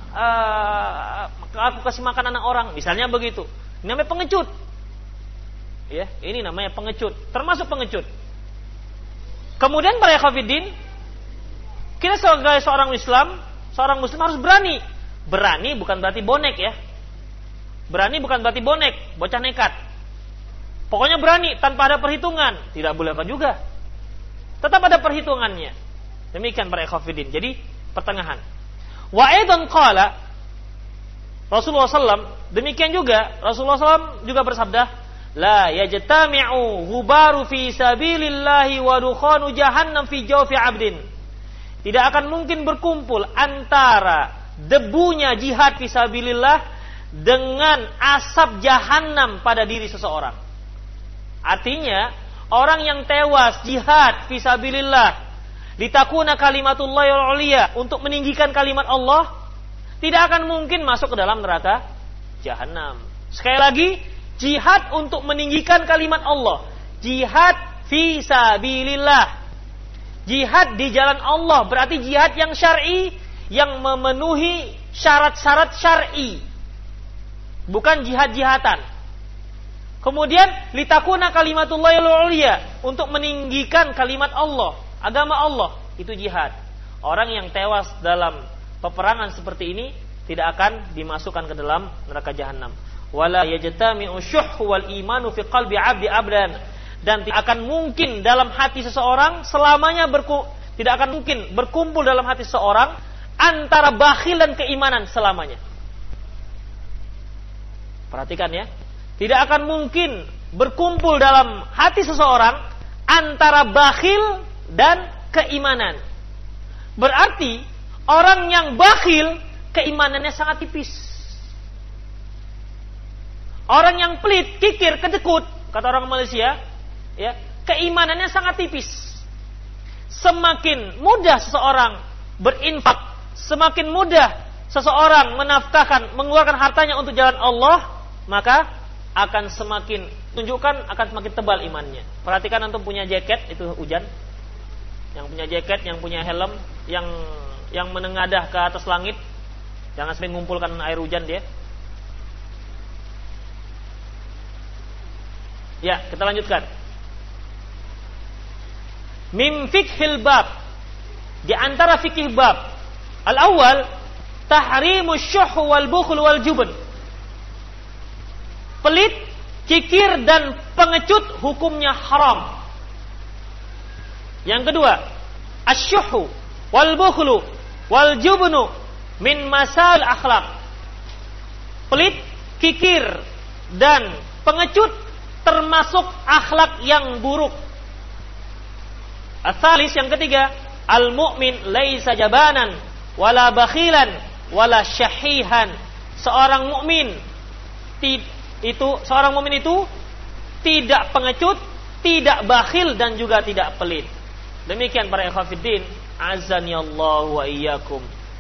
S1: aku kasih makan anak orang, misalnya begitu. Ini namanya pengecut. Ya, ini namanya pengecut, termasuk pengecut. Kemudian para ikhwatiddin, kita sebagai seorang muslim harus berani. Berani bukan berarti bonek ya. Berani bukan berarti bonek, bocah nekat. Pokoknya berani tanpa ada perhitungan, tidak boleh juga. Tetap ada perhitungannya. Demikian para ikhwatiddin. Jadi pertengahan. Wa aidan qala Rasulullah SAW, demikian juga Rasulullah SAW juga bersabda, la yajtami'u ghubaru fi sabilillahi wa dukhanu jahannam fi jawfi 'abdin. Tidak akan mungkin berkumpul antara debunya jihad fi sabilillah dengan asap jahanam pada diri seseorang. Artinya, orang yang tewas jihad fi sabilillah litakuna kalimatullahi al-'ulya, untuk meninggikan kalimat Allah, tidak akan mungkin masuk ke dalam neraka jahanam. Sekali lagi, jihad untuk meninggikan kalimat Allah, jihad fi sabilillah, jihad di jalan Allah, berarti jihad yang syar'i, yang memenuhi syarat-syarat syar'i, bukan jihad-jihatan. Kemudian litakuna kalimatullahi al-'ulya, untuk meninggikan kalimat Allah, agama Allah, itu jihad. Orang yang tewas dalam peperangan seperti ini tidak akan dimasukkan ke dalam neraka jahanam. Wala yajtami'u syuhhu wal imanu fi qalbi 'abdi abdan, dan tidak akan mungkin dalam hati seseorang selamanya tidak akan mungkin berkumpul dalam hati seseorang antara bakhil dan keimanan selamanya. Perhatikan ya. Tidak akan mungkin berkumpul dalam hati seseorang antara bakhil dan keimanan. Berarti orang yang bakhil keimanannya sangat tipis. Orang yang pelit, kikir, kedekut, kata orang Malaysia, ya, keimanannya sangat tipis. Semakin mudah seseorang berinfak, semakin mudah seseorang mengeluarkan hartanya untuk jalan Allah, maka akan semakin tebal imannya. Perhatikan antum punya jaket, itu hujan. Yang punya jaket, yang punya helm, yang menengadah ke atas langit, jangan sering mengumpulkan air hujan dia. Ya, kita lanjutkan. Min fikhil bab, di antara fikih bab al-awwal, tahrimu syuh wal bukhl wal jubn. Pelit, kikir dan pengecut hukumnya haram. Yang kedua, asyuhu wal bukhlu wal jubnu min masal akhlak. Pelit, kikir dan pengecut termasuk akhlak yang buruk. Asalis, yang ketiga, al mu'min laisa jabanan wala bakhilan wala syahihan. Seorang mukmin itu tidak pengecut, tidak bakhil, dan juga tidak pelit. Demikian para ikhwatiddin, azani Allah wa iyyakum.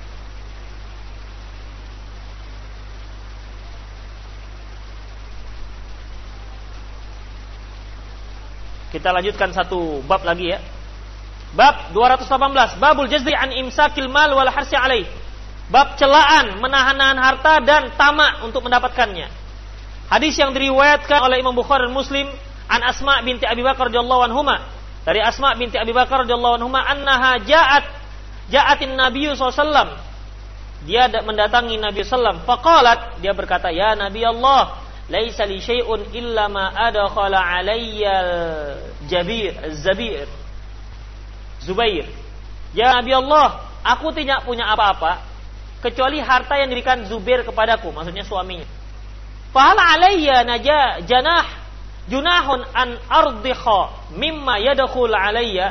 S1: Kita lanjutkan satu bab lagi ya. Bab 218, babul jazri an imsakil mal wal harsi alaih. Bab celaan menahan-nahan harta dan tamak untuk mendapatkannya. Hadis yang diriwayatkan oleh Imam Bukhari dan Muslim an Asma binti Abi Bakar radhiyallahu anhuma. Dari Asma binti Abi Bakar radhiyallahu anhuma annaha ja'atin Nabi sallallahu alaihi wasallam. Dia mendatangi Nabi sallam. Faqalat, dia berkata, "Ya Nabi Allah, laisa li syai'un illa ma adkhala alayya Zubair. Ya Nabi Allah, aku tidak punya apa-apa kecuali harta yang diberikan Zubair kepadaku," maksudnya suaminya. "Fahal alayya junahun an ardikha mimma yadkhul alayya."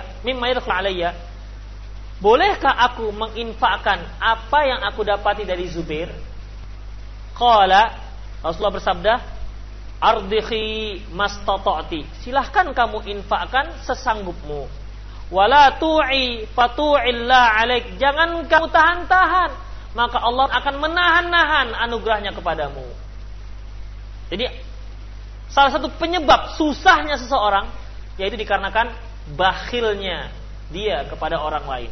S1: Bolehkah aku menginfakkan apa yang aku dapati dari Zubair? Qala, Rasulullah bersabda, "Ardikhi mastata'ti." Silahkan kamu infakkan sesanggupmu. Wala tu'i fatu'illah alaik. Jangan kamu tahan-tahan, maka Allah akan menahan-nahan anugerahnya kepadamu. Jadi salah satu penyebab susahnya seseorang yaitu dikarenakan bakhilnya dia kepada orang lain.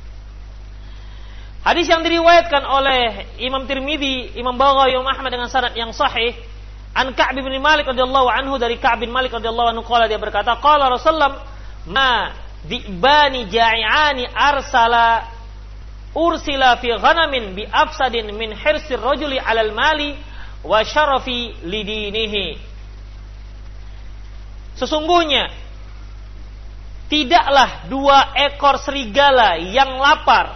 S1: Hadis yang diriwayatkan oleh Imam Tirmidzi, Imam Baghawi, Imam Ahmad dengan sanad yang sahih, an Ka'b bin Malik radhiyallahu anhu, dari Ka'b bin Malik radhiyallahu anhu qala, dia berkata, qala Rasulullah, "Ma di'bani ja'i'ani ursila fi ghanamin bi afsadin min hirsir rajuli 'alal mali wa syarafi lidinihi." Sesungguhnya tidaklah dua ekor serigala yang lapar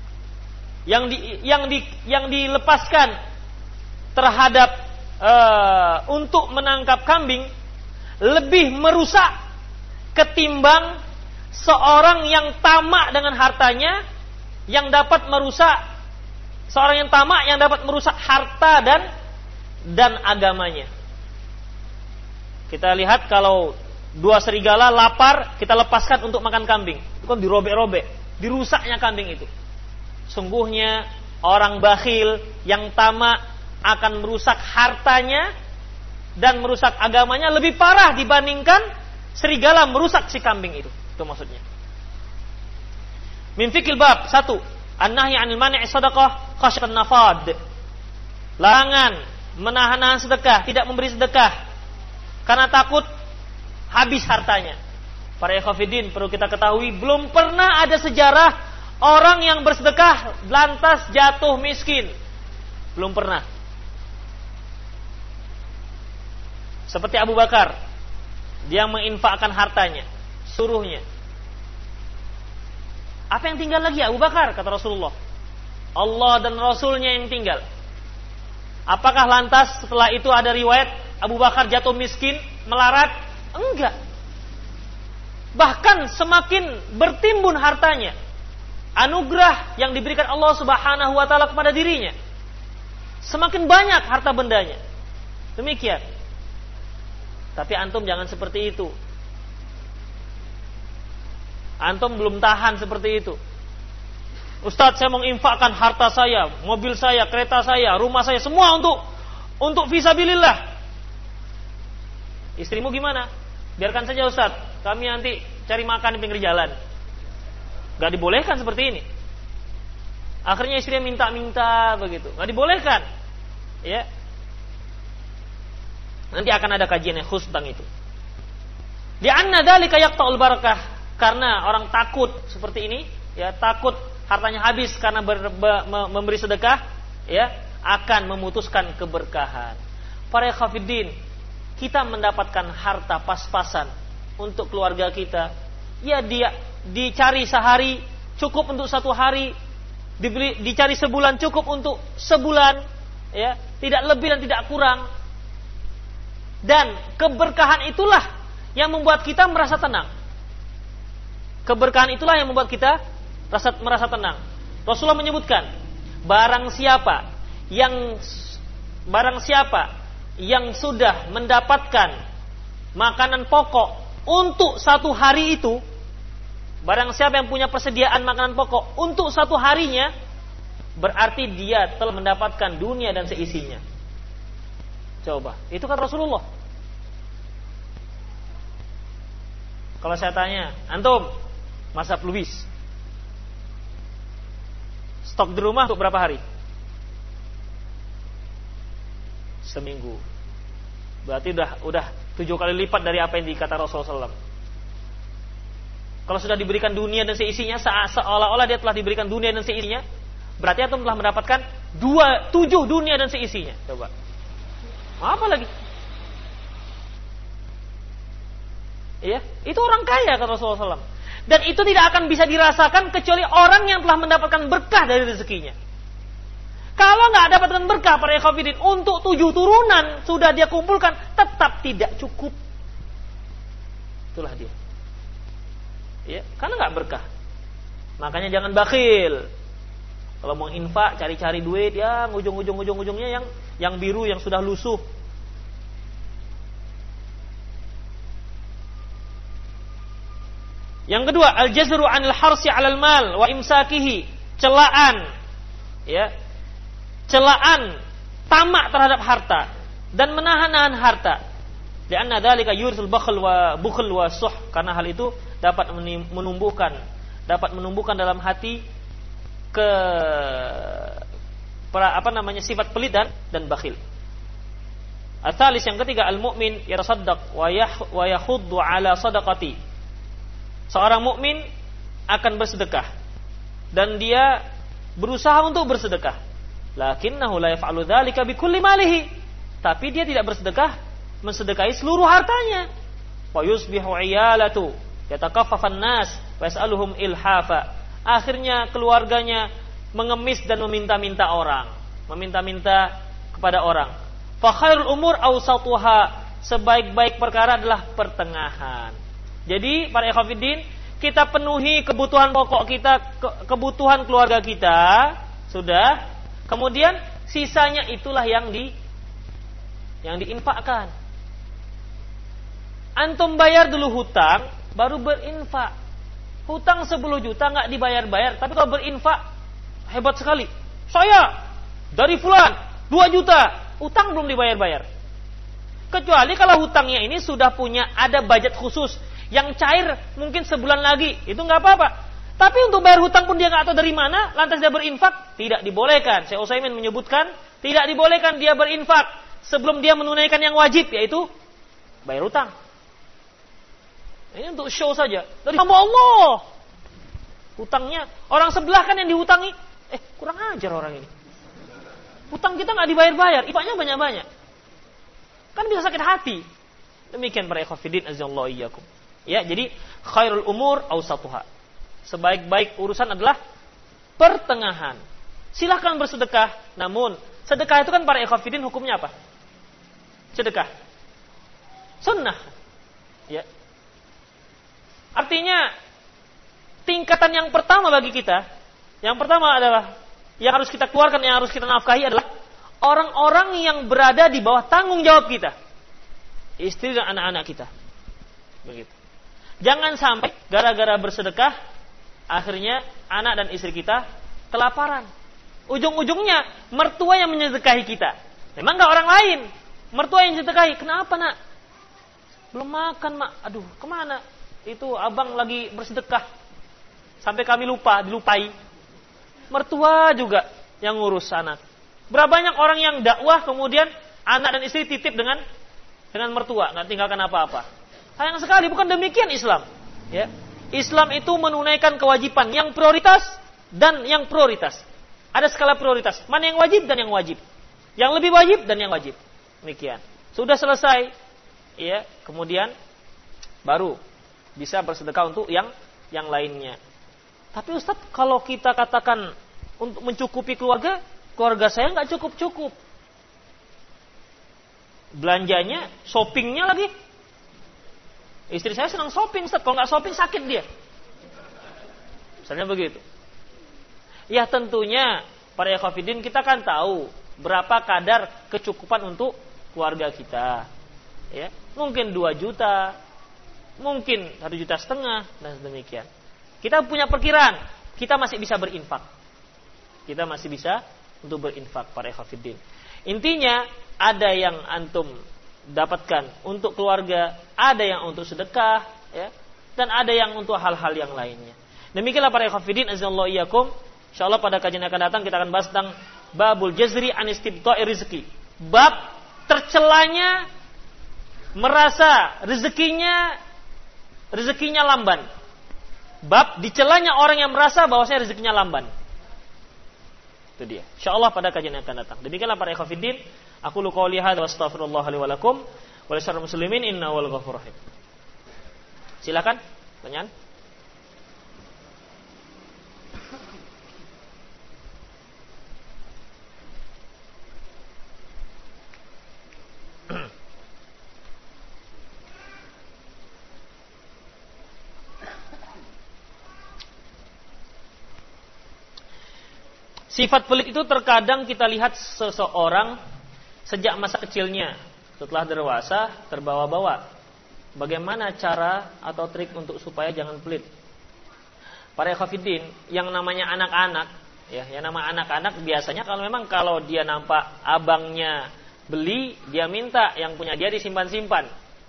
S1: yang dilepaskan terhadap untuk menangkap kambing lebih merusak ketimbang seorang yang tamak dengan hartanya yang dapat merusak harta dan agamanya. Kita lihat kalau dua serigala lapar, kita lepaskan untuk makan kambing, itu kan dirobek-robek, dirusaknya kambing itu. Sungguhnya orang bakhil yang tamak akan merusak hartanya dan merusak agamanya lebih parah dibandingkan serigala merusak si kambing itu. Itu maksudnya. Min fikil bab 1, an-nahyi 'anil mani' shadaqah khasyatan nafad. Larangan menahan sedekah, tidak memberi sedekah karena takut habis hartanya. Para ikhwatiddin, perlu kita ketahui, belum pernah ada sejarah orang yang bersedekah lantas jatuh miskin. Belum pernah. Seperti Abu Bakar, dia menginfakkan hartanya, suruhnya. Apa yang tinggal lagi Abu Bakar, kata Rasulullah? Allah dan Rasulnya yang tinggal. Apakah lantas setelah itu ada riwayat Abu Bakar jatuh miskin, melarat? Enggak. Bahkan semakin bertimbun hartanya. Anugerah yang diberikan Allah Subhanahu wa taala kepada dirinya. Semakin banyak harta bendanya. Demikian. Tapi antum jangan seperti itu. Antum belum tahan seperti itu. Ustadz, saya menginfakkan harta saya, mobil saya, kereta saya, rumah saya, semua untuk fisabilillah. Istrimu gimana? Biarkan saja Ustadz, kami nanti cari makan di pinggir jalan. Gak dibolehkan seperti ini. Akhirnya istrinya minta-minta begitu. Gak dibolehkan. Ya. Nanti akan ada kajian yang khusus tentang itu. Li'anna dzalika yaqta'ul barakah. Karena orang takut seperti ini, ya, takut hartanya habis karena memberi sedekah, ya, akan memutuskan keberkahan. Para ikhwatiddin, kita mendapatkan harta pas-pasan untuk keluarga kita. Ya, dia dicari sehari cukup untuk satu hari, dicari sebulan cukup untuk sebulan, ya, tidak lebih dan tidak kurang. Dan keberkahan itulah yang membuat kita merasa tenang. Keberkahan itulah yang membuat kita merasa tenang. Rasulullah menyebutkan, barang siapa yang sudah mendapatkan makanan pokok untuk satu hari itu, barang siapa yang punya persediaan makanan pokok untuk satu harinya, berarti dia telah mendapatkan dunia dan seisinya. Coba, itu kan Rasulullah. Kalau saya tanya, antum masak luwis, stok di rumah untuk berapa hari? Seminggu. Berarti udah 7 kali lipat dari apa yang dikata Rasulullah SAW. Kalau sudah diberikan dunia dan seisinya, seolah-olah dia telah diberikan dunia dan seisinya, berarti antum telah mendapatkan 7 dunia dan seisinya. Coba. Apa lagi? Iya, itu orang kaya kata Rasulullah SAW. Dan itu tidak akan bisa dirasakan kecuali orang yang telah mendapatkan berkah dari rezekinya. Kalau nggak dapatkan berkah para ikhwatiddin untuk 7 turunan sudah dia kumpulkan, tetap tidak cukup. Itulah dia. Ya, karena nggak berkah. Makanya jangan bakhil. Kalau mau infak, cari-cari duit, ya ujung-ujungnya yang biru yang sudah lusuh. Yang kedua, al-jazru 'anil harsi 'alal mal wa imsakihi, celaan. Ya. Celaan tamak terhadap harta dan menahan-nahan harta. Lianna dzalika yursul bukhl wa suh, karena hal itu dapat menumbuhkan dalam hati sifat pelit dan bakhil. Al-thalis, yang ketiga, al-mu'min yatasaddaq wa yakhuddu ala sadaqati. Seorang mukmin akan bersedekah dan dia berusaha untuk bersedekah. Lakinnahu la yaf'alu dzalika bikulli malihi. Tapi dia tidak mensedekahi seluruh hartanya. Wa yusbihu 'iyalatu yatakaffafan nas wa yas'aluhum ilhafa. Akhirnya keluarganya mengemis dan meminta-minta kepada orang. Fa khairul umur awsatuha, sebaik-baik perkara adalah pertengahan. Jadi para ikhwatiddin, kita penuhi kebutuhan pokok kita, kebutuhan keluarga kita, sudah. Kemudian sisanya itulah yang diinfakkan. Antum bayar dulu hutang, baru berinfak. Hutang 10 juta nggak dibayar-bayar, tapi kalau berinfak hebat sekali. Saya dari fulan 2 juta, hutang belum dibayar-bayar. Kecuali kalau hutangnya ini sudah ada budget khusus yang cair mungkin sebulan lagi, itu nggak apa-apa. Tapi untuk bayar hutang pun dia nggak tahu dari mana, lantas dia berinfak, tidak dibolehkan. Syekh Utsaimin menyebutkan tidak dibolehkan dia berinfak sebelum dia menunaikan yang wajib, yaitu bayar hutang. Ini untuk show saja. Dari hamba Allah, hutangnya orang sebelah kan yang dihutangi, kurang ajar orang ini. Hutang kita nggak dibayar-bayar, infaknya banyak-banyak. Kan bisa sakit hati. Demikian para ikhwatiddin azallahu iyyakum. Ya, jadi khairul umur awsatuha. Sebaik-baik urusan adalah pertengahan. Silahkan bersedekah, namun sedekah itu kan para ikhwatiddin hukumnya apa? Sedekah sunnah. Ya. Artinya tingkatan yang pertama bagi kita, yang pertama adalah yang harus kita keluarkan, yang harus kita nafkahi adalah orang-orang yang berada di bawah tanggung jawab kita, istri dan anak-anak kita. Begitu. Jangan sampai gara-gara bersedekah akhirnya anak dan istri kita kelaparan. Ujung-ujungnya mertua yang menyedekahi kita. Memang nggak orang lain. Mertua yang menyedekahi. Kenapa nak? Belum makan mak. Aduh, kemana? Itu abang lagi bersedekah. Sampai kami dilupai. Mertua juga yang ngurus anak. Berapa banyak orang yang dakwah kemudian anak dan istri titip dengan mertua, nggak tinggalkan apa-apa. Sayang sekali, bukan demikian Islam. Ya. Islam itu menunaikan kewajiban yang prioritas dan yang prioritas. Ada skala prioritas. Mana yang wajib dan yang wajib. Yang lebih wajib dan yang wajib. Demikian. Sudah selesai, ya, kemudian baru bisa bersedekah untuk yang lainnya. Tapi Ustaz, kalau kita katakan untuk mencukupi keluarga saya nggak cukup. Belanjanya, shoppingnya lagi. Istri saya senang shopping, Ustaz. Kalau nggak shopping sakit dia. Misalnya begitu. Ya tentunya para ikhwatiddin kita kan tahu berapa kadar kecukupan untuk keluarga kita. ya, mungkin 2 juta, mungkin 1,5 juta dan sedemikian. Kita punya perkiraan, kita masih bisa berinfak. Kita masih bisa untuk berinfak para ikhwatiddin. Intinya ada yang antum dapatkan untuk keluarga, ada yang untuk sedekah, ya, dan ada yang untuk hal-hal yang lainnya. Demikianlah para ikhwatiddin azallahu iyyakum. Insyaallah pada kajian yang akan datang kita akan bahas tentang babul jazri an istibta'i rizki. Bab tercelanya merasa rezekinya lamban. Bab dicelanya orang yang merasa bahwasanya rezekinya lamban. Itu dia. Insyaallah pada kajian yang akan datang. Demikianlah para ikhwatiddin, aku lu qouli hadza wa astaghfirullah li wa lakum wa lisharril muslimin innahu wal ghafurur rahim. Silakan pertanyaan. Sifat pelit itu terkadang kita lihat seseorang sejak masa kecilnya, setelah dewasa terbawa-bawa. Bagaimana cara atau trik untuk supaya jangan pelit? Para ikhwatiddin, yang namanya anak-anak, ya, yang namanya anak-anak biasanya kalau dia nampak abangnya beli, dia minta, yang punya dia disimpan-simpan.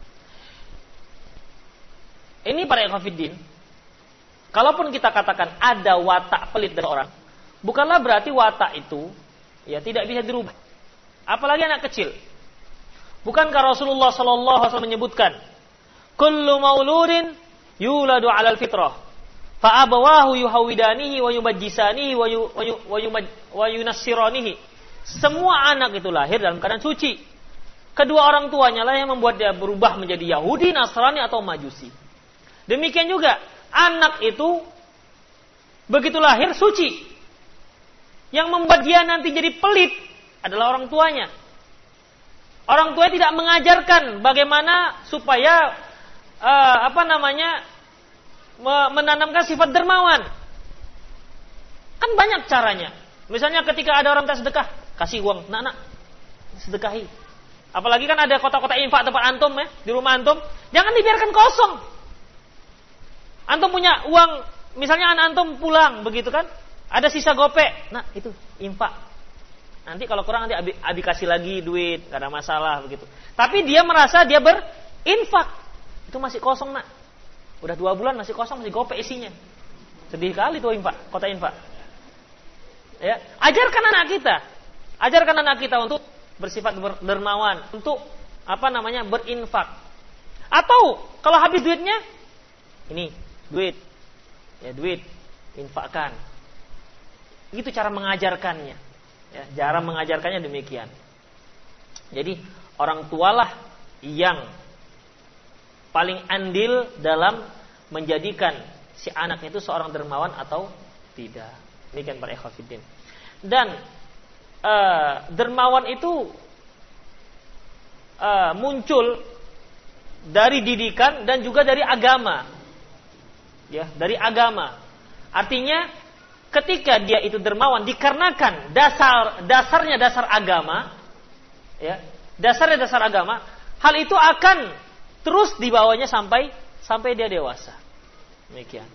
S1: Ini para ikhwatiddin, kalaupun kita katakan ada watak pelit dari orang, bukanlah berarti watak itu ya tidak bisa dirubah. Apalagi anak kecil. Bukankah Rasulullah sallallahu alaihi wasallam menyebutkan, "Kullu mauludin yuladu 'alal fitrah, fa abawahu yuhawidanihi wa yumajjisanihi wa yunassiranihi." Semua anak itu lahir dalam keadaan suci. Kedua orang tuanya lah yang membuat dia berubah menjadi Yahudi, Nasrani atau Majusi. Demikian juga anak itu begitu lahir suci. Yang membuat dia nanti jadi pelit adalah orang tuanya. Orang tuanya tidak mengajarkan bagaimana supaya menanamkan sifat dermawan. Kan banyak caranya. Misalnya ketika ada orang minta sedekah, kasih uang, nak, sedekahi. Apalagi kan ada kota-kota infak tempat antum ya, di rumah antum, jangan dibiarkan kosong. Antum punya uang, misalnya anak antum pulang begitu kan? Ada sisa gopek, nah itu infak. Nanti kalau kurang nanti abi kasih lagi duit, gak ada masalah begitu. Tapi dia merasa dia berinfak, itu masih kosong nak. Udah 2 bulan masih kosong, masih gopek isinya. Sedih kali tuh infak, kota infak. Ya, ajarkan anak kita untuk bersifat dermawan, untuk berinfak. Atau kalau habis duitnya, ini duit, infakkan. Itu cara mengajarkannya. Ya, cara mengajarkannya demikian. Jadi orang tualah yang paling andil dalam menjadikan si anaknya itu seorang dermawan atau tidak. Demikian para ikhwatiddin. Dan dermawan itu muncul dari didikan dan juga dari agama. Ya, dari agama. Artinya ketika dia itu dermawan dikarenakan dasarnya dasar agama, ya, dasarnya dasar agama, hal itu akan terus dibawanya sampai dia dewasa. Demikian.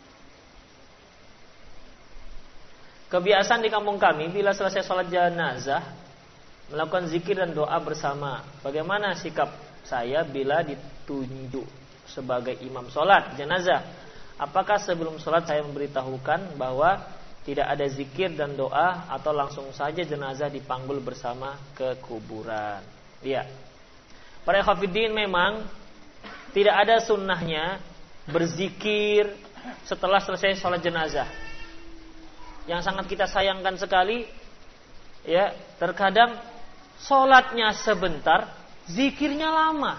S1: Kebiasaan di kampung kami bila selesai sholat jenazah melakukan zikir dan doa bersama. Bagaimana sikap saya bila ditunjuk sebagai imam sholat jenazah? Apakah sebelum sholat saya memberitahukan bahwa tidak ada zikir dan doa atau langsung saja jenazah dipanggul bersama ke kuburan? Iya. Para ikhwatiddin, memang tidak ada sunnahnya berzikir setelah selesai sholat jenazah. Yang sangat kita sayangkan sekali, ya, terkadang sholatnya sebentar, zikirnya lama.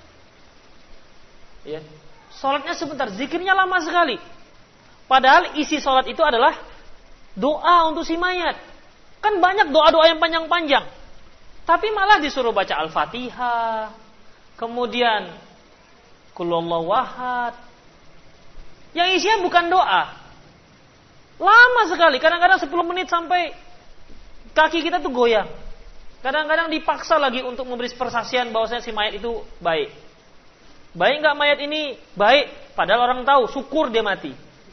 S1: Ya. Sholatnya sebentar, zikirnya lama sekali. Padahal isi sholat itu adalah doa untuk si mayat. Kan banyak doa-doa yang panjang-panjang. Tapi malah disuruh baca Al-Fatihah. Kemudian Qul huwallahu ahad. Yang isinya bukan doa. Lama sekali, kadang-kadang 10 menit sampai kaki kita tuh goyang. Kadang-kadang dipaksa lagi untuk memberi persaksian bahwasanya si mayat itu baik. Baik nggak mayat ini? Baik. Padahal orang tahu, syukur dia mati.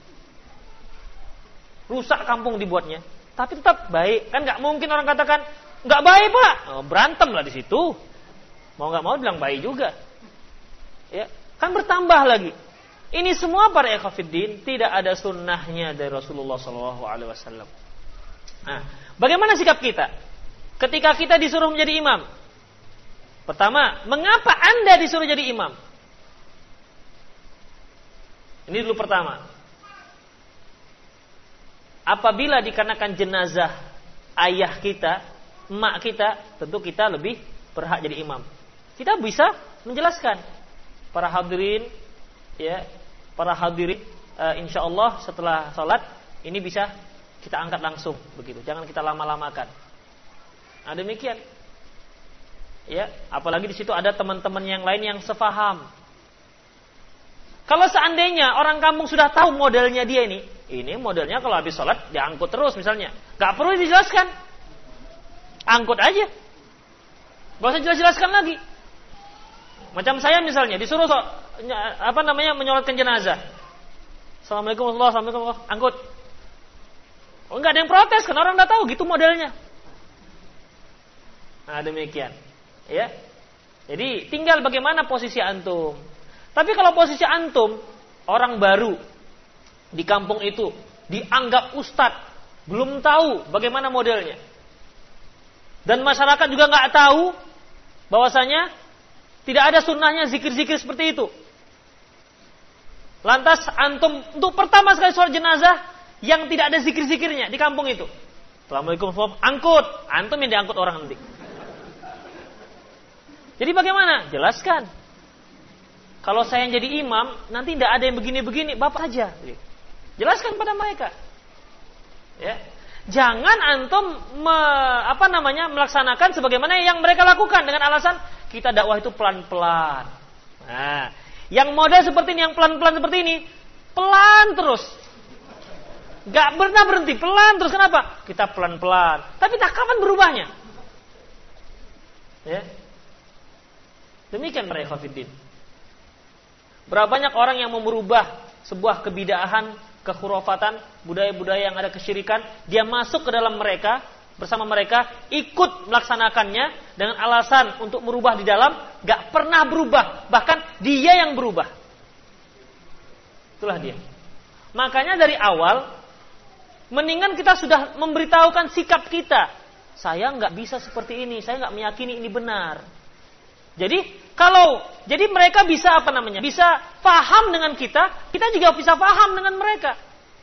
S1: Rusak kampung dibuatnya. Tapi tetap baik. Kan nggak mungkin orang katakan nggak baik pak. Oh, berantem lah di situ. Mau nggak mau bilang baik juga. Ya, kan bertambah lagi. Ini semua para ikhwatiddin tidak ada sunnahnya dari Rasulullah SAW. Nah, bagaimana sikap kita ketika kita disuruh menjadi imam? Pertama, mengapa Anda disuruh jadi imam? Ini dulu pertama. Apabila dikarenakan jenazah ayah kita, emak kita, tentu kita lebih berhak jadi imam. Kita bisa menjelaskan para hadirin, ya, para hadirin, insyaallah setelah salat ini bisa kita angkat langsung begitu. Jangan kita lama-lamakan. Nah, demikian. Ya, apalagi di situ ada teman-teman yang lain yang sefaham. Kalau seandainya orang kampung sudah tahu modelnya dia ini modelnya kalau habis sholat diangkut terus misalnya, gak perlu dijelaskan, angkut aja, gak usah jelaskan lagi. Macam saya misalnya disuruh menyolatkan jenazah, assalamualaikum warahmatullahi wabarakatuh, angkut. Oh, nggak ada yang protes kan, orang udah tahu gitu modelnya. Nah, demikian, ya. Jadi tinggal bagaimana posisi antum. Tapi kalau posisi antum orang baru di kampung itu dianggap ustadz, belum tahu bagaimana modelnya, dan masyarakat juga nggak tahu bahwasanya tidak ada sunnahnya zikir-zikir seperti itu. Lantas antum untuk pertama sekali sholat jenazah yang tidak ada zikir-zikirnya di kampung itu, assalamualaikum warahmatullahi wabarakatuh, angkut, antum yang diangkut orang nanti. Jadi bagaimana? Jelaskan. Kalau saya yang jadi imam, nanti tidak ada yang begini-begini, bapak aja. Jelaskan pada mereka. Ya. Jangan antum melaksanakan sebagaimana yang mereka lakukan dengan alasan kita dakwah itu pelan-pelan. Nah, yang model seperti ini, yang pelan-pelan seperti ini, pelan terus. Gak pernah berhenti, pelan terus. Kenapa? Kita pelan-pelan. Tapi tak kapan berubahnya? Ya. Demikian para ikhwatiddin. Berapa banyak orang yang mau merubah sebuah kebid'ahan, kekhurafatan, budaya-budaya yang ada kesyirikan, dia masuk ke dalam mereka, bersama mereka, ikut melaksanakannya dengan alasan untuk merubah di dalam, gak pernah berubah, bahkan dia yang berubah. Itulah dia. Makanya dari awal, mendingan kita sudah memberitahukan sikap kita. Saya gak bisa seperti ini, saya gak meyakini ini benar. Jadi mereka bisa bisa paham dengan kita juga bisa paham dengan mereka.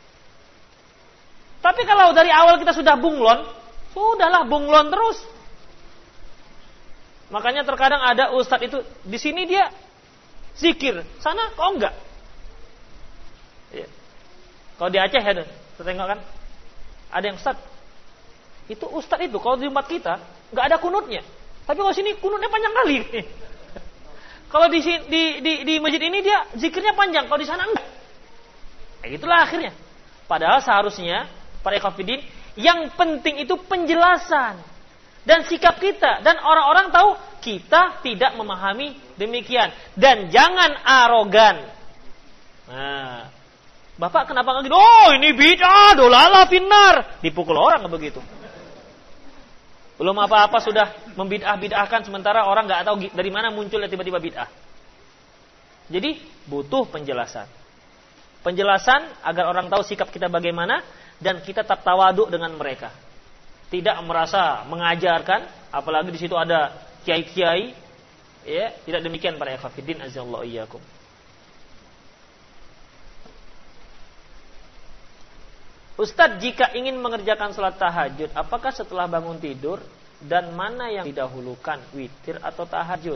S1: Tapi kalau dari awal kita sudah bunglon, sudahlah bunglon terus. Makanya terkadang ada ustadz itu di sini dia zikir, sana kok enggak? Ya. Kalau di Aceh ya, tengok kan, ada yang ustadz. Itu ustadz itu kalau di umat kita enggak ada kunutnya. Tapi kalau sini kunutnya panjang kali. Kalau di masjid ini dia zikirnya panjang, kalau di sana enggak. Itulah akhirnya. Padahal seharusnya para ikhwatiddin yang penting itu penjelasan dan sikap kita, dan orang-orang tahu kita tidak memahami demikian, dan jangan arogan. Nah, Bapak kenapa nggak gitu? Oh, ini bid'ah, dolalah finnar, dipukul orang begitu. Belum apa-apa sudah membid'ah-bid'ahkan, sementara orang nggak tahu dari mana munculnya tiba-tiba bid'ah. Jadi butuh penjelasan. Penjelasan agar orang tahu sikap kita bagaimana dan kita tetap tawaduk dengan mereka. Tidak merasa mengajarkan, apalagi di situ ada kiai-kiai. Ya, tidak demikian para ikhwatiddin azallahu iyyakum. Ustadz, jika ingin mengerjakan sholat tahajud, apakah setelah bangun tidur, dan mana yang didahulukan, witir atau tahajud?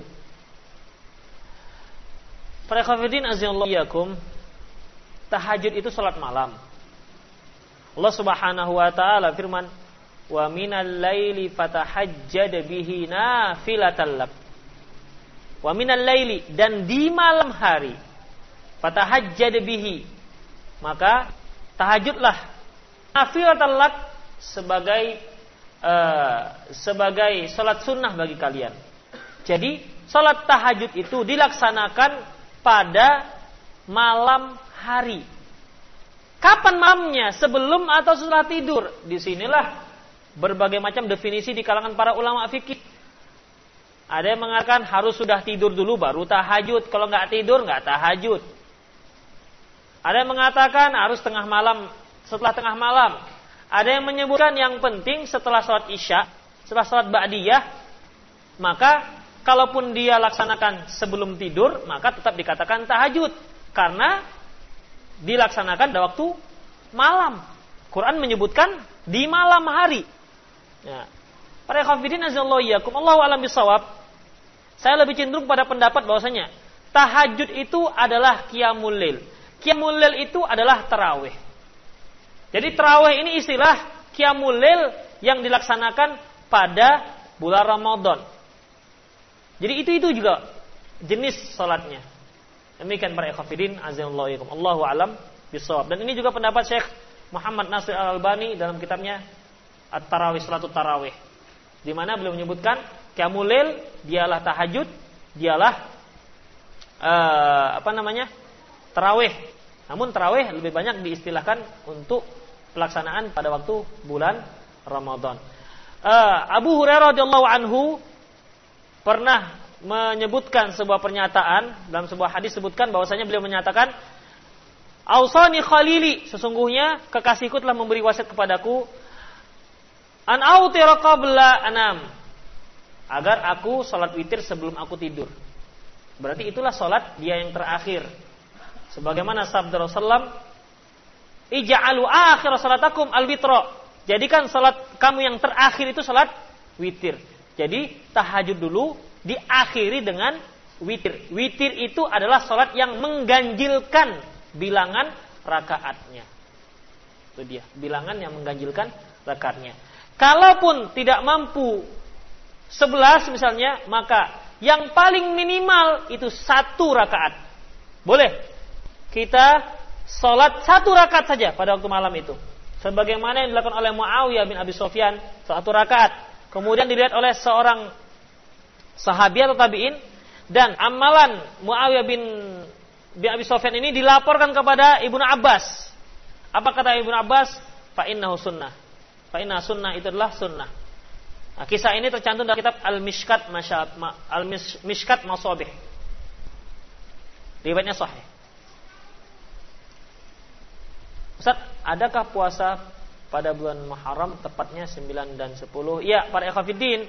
S1: Para ikhwatiddin azallahu iyyakum, tahajud itu sholat malam. Allah Subhanahu wa taala firman, "Wa minal laili fatahajjad bihi nafilatan lak." Wa minal laili, dan di malam hari, fatahajjad bihi, maka tahajudlah nafilatan lak, sebagai sebagai salat sunnah bagi kalian. Jadi salat tahajud itu dilaksanakan pada malam hari. Kapan malamnya? Sebelum atau setelah tidur? Disinilah berbagai macam definisi di kalangan para ulama fikih. Ada yang mengatakan harus sudah tidur dulu baru tahajud. Kalau nggak tidur nggak tahajud. Ada yang mengatakan harus tengah malam, setelah tengah malam. Ada yang menyebutkan yang penting setelah sholat isya, setelah sholat ba'diyah, maka kalaupun dia laksanakan sebelum tidur, maka tetap dikatakan tahajud. Karena dilaksanakan pada waktu malam. Quran menyebutkan di malam hari. Ya. Para khafidin azallahu iyyakum, Allahu a'lam bishawab. Saya lebih cenderung pada pendapat bahwasanya tahajud itu adalah qiyamul lail. Qiyamul lail itu adalah tarawih. Jadi tarawih ini istilah qiyamul lail yang dilaksanakan pada bulan Ramadan. Jadi itu juga jenis salatnya. Demikian para ikhwafidin azallahu iyyakum, Allahu a'lam bishawab. Dan ini juga pendapat Syekh Muhammad Nasir Al-Albani dalam kitabnya At-Tarawih, Salatut Tarawih, di mana beliau menyebutkan qiyamul lail dialah tahajud, dialah tarawih. Namun tarawih lebih banyak diistilahkan untuk pelaksanaan pada waktu bulan Ramadan. Abu Hurairah radhiyallahu anhu pernah menyebutkan sebuah pernyataan dalam sebuah hadis, sebutkan bahwasanya beliau menyatakan, "Ausani khalili, sesungguhnya kekasihku telah memberi wasiat kepadaku, an autira qabla anam, agar aku salat witir sebelum aku tidur." Berarti itulah salat dia yang terakhir. Sebagaimana sabda Rasulullah, "Ij'alu akhir salatakum al-witra." Jadikan salat kamu yang terakhir itu salat witir. Jadi tahajud dulu diakhiri dengan witir. Witir itu adalah salat yang mengganjilkan bilangan rakaatnya. Itu dia, bilangan yang mengganjilkan rakaatnya. Kalaupun tidak mampu 11 misalnya, maka yang paling minimal itu 1 rakaat. Boleh kita sholat 1 rakaat saja pada waktu malam itu, sebagaimana yang dilakukan oleh Muawiyah bin Abi Sufyan, 1 rakaat. Kemudian dilihat oleh seorang sahabi atau tabi'in, dan amalan Muawiyah bin Abi Sufyan ini dilaporkan kepada Ibnu Abbas. Apa kata Ibnu Abbas? Fa innahu sunnah. Fa inna sunnah itu adalah sunnah. Nah, kisah ini tercantum dalam kitab Al-Mishkat Masabih. Riwayatnya sahih. Ustaz, adakah puasa pada bulan Muharram, tepatnya 9 dan 10? Ya, para ikhwatiddin,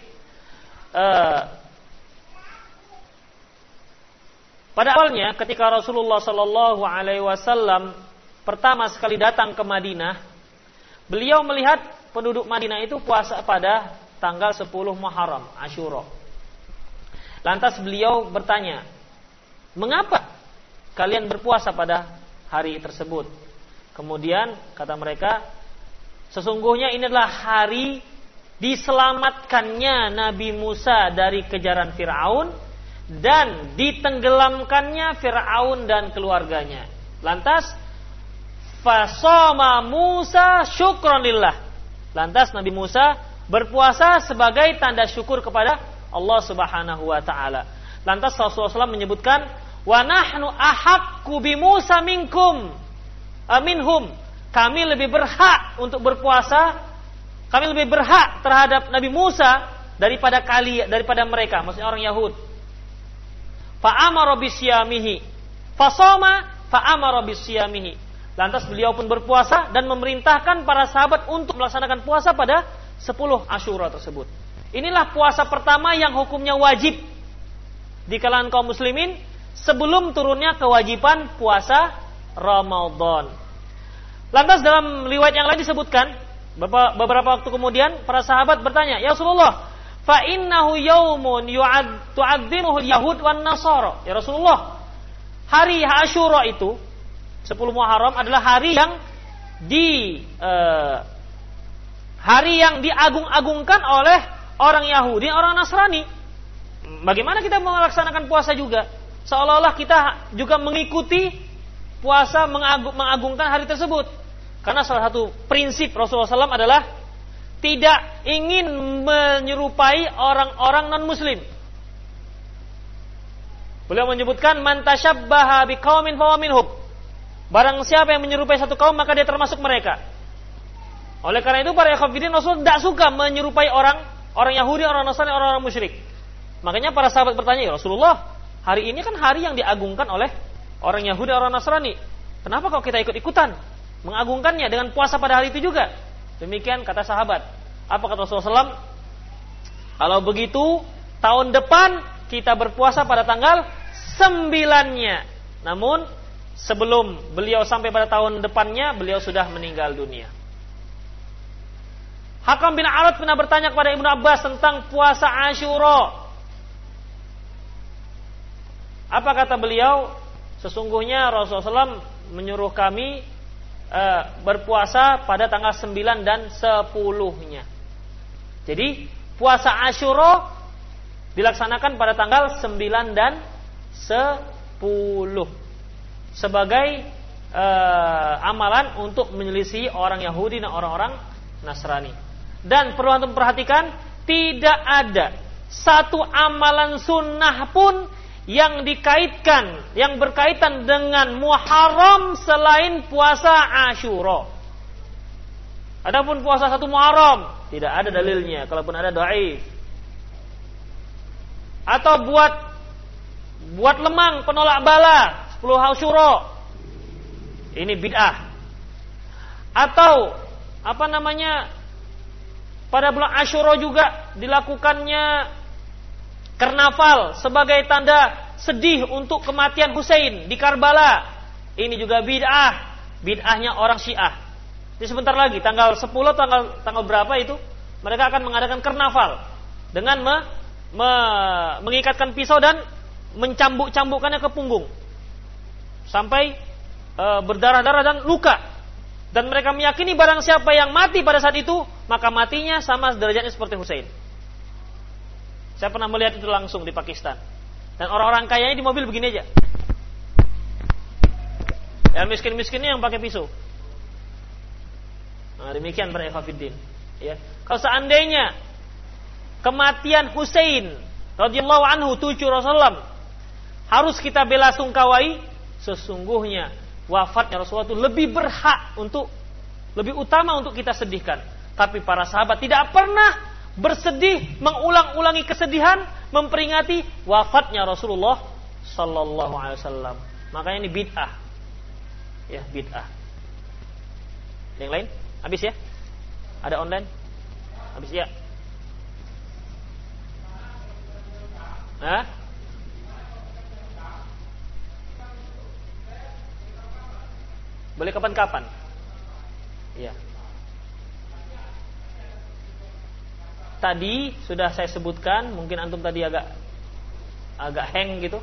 S1: pada awalnya ketika Rasulullah sallallahu alaihi wasallam pertama sekali datang ke Madinah, beliau melihat penduduk Madinah itu puasa pada tanggal 10 Muharram, Asyura. Lantas beliau bertanya, "Mengapa kalian berpuasa pada hari tersebut?" Kemudian kata mereka, "Sesungguhnya ini adalah hari diselamatkannya Nabi Musa dari kejaran Fir'aun dan ditenggelamkannya Fir'aun dan keluarganya." Lantas fasoma Musa syukron lillah. Lantas Nabi Musa berpuasa sebagai tanda syukur kepada Allah Subhanahu wa taala. Lantas Rasulullah SAW menyebutkan, "Wa nahnu ahaqqu bi Musa minkum." Minhum, kami lebih berhak untuk berpuasa, kami lebih berhak terhadap Nabi Musa daripada mereka, maksudnya orang Yahud. Fa amara bisyamihi, fasoma fa amara bisyamihi. Lantas beliau pun berpuasa dan memerintahkan para sahabat untuk melaksanakan puasa pada 10 Asyura tersebut. Inilah puasa pertama yang hukumnya wajib di kalangan kaum muslimin sebelum turunnya kewajiban puasa Ramadan. Lantas dalam riwayat yang lain disebutkan, beberapa waktu kemudian para sahabat bertanya, "Ya Rasulullah, fa innahu yaumun tu'adzimuhu al-yahud wan nasara." Ya Rasulullah, hari Asyura itu 10 Muharram adalah hari yang diagung-agungkan oleh orang Yahudi, orang Nasrani. Bagaimana kita melaksanakan puasa juga? Seolah-olah kita juga mengikuti puasa mengagungkan hari tersebut. Karena salah satu prinsip Rasulullah SAW adalah tidak ingin menyerupai orang-orang non-muslim. Beliau menyebutkan man tasyabbaha biqaumin fahuwa minhum. Barang siapa yang menyerupai satu kaum maka dia termasuk mereka. Oleh karena itu para ikhwatiddin, Rasul tidak suka menyerupai orang Yahudi, orang Nasrani, orang musyrik. Makanya para sahabat bertanya, ya Rasulullah, hari ini kan hari yang diagungkan oleh orang Yahudi, orang Nasrani. Kenapa kok kita ikut-ikutan mengagungkannya dengan puasa pada hari itu juga? Demikian kata sahabat. Apa kata Rasulullah SAW? Kalau begitu tahun depan kita berpuasa pada tanggal 9-nya. Namun sebelum beliau sampai pada tahun depannya, beliau sudah meninggal dunia. Hakam bin Arad pernah bertanya kepada Ibnu Abbas tentang puasa Asyura. Apa kata beliau? Sesungguhnya Rasulullah SAW menyuruh kami berpuasa pada tanggal 9 dan 10-nya. Jadi puasa Asyura dilaksanakan pada tanggal 9 dan 10 sebagai amalan untuk menyelisih orang Yahudi dan orang-orang Nasrani. Dan perlu antum perhatikan, tidak ada satu amalan sunnah pun yang berkaitan dengan Muharram selain puasa Asyura. Adapun puasa 1 Muharram tidak ada dalilnya, kalaupun ada dhaif. Atau buat lemang penolak bala 10 Asyura, ini bid'ah. Atau pada bulan Asyura juga dilakukannya karnaval sebagai tanda sedih untuk kematian Husain di Karbala. Ini juga bid'ahnya orang Syiah. Jadi sebentar lagi tanggal 10 tanggal berapa itu mereka akan mengadakan karnaval dengan mengikatkan pisau dan mencambuk-cambukkannya ke punggung sampai berdarah-darah dan luka. Dan mereka meyakini barang siapa yang mati pada saat itu, maka matinya sama derajatnya seperti Husain. Saya pernah melihat itu langsung di Pakistan. Dan orang-orang kayanya di mobil begini aja. Yang miskin-miskinnya yang pakai pisau. Nah, demikian para ikhwatiddin. Ya. Kalau seandainya kematian Husain radhiyallahu anhu cucu Rasulullah harus kita bela sungkawai, sesungguhnya wafatnya Rasulullah itu lebih utama untuk kita sedihkan. Tapi para sahabat tidak pernah bersedih, mengulang-ulangi kesedihan, memperingati wafatnya Rasulullah sallallahu alaihi wasallam. Makanya ini bid'ah. Ya, bid'ah. Yang lain? Habis ya? Ada online? Habis ya? Hah? Boleh kapan-kapan. Iya. Tadi sudah saya sebutkan, mungkin antum tadi agak hang gitu.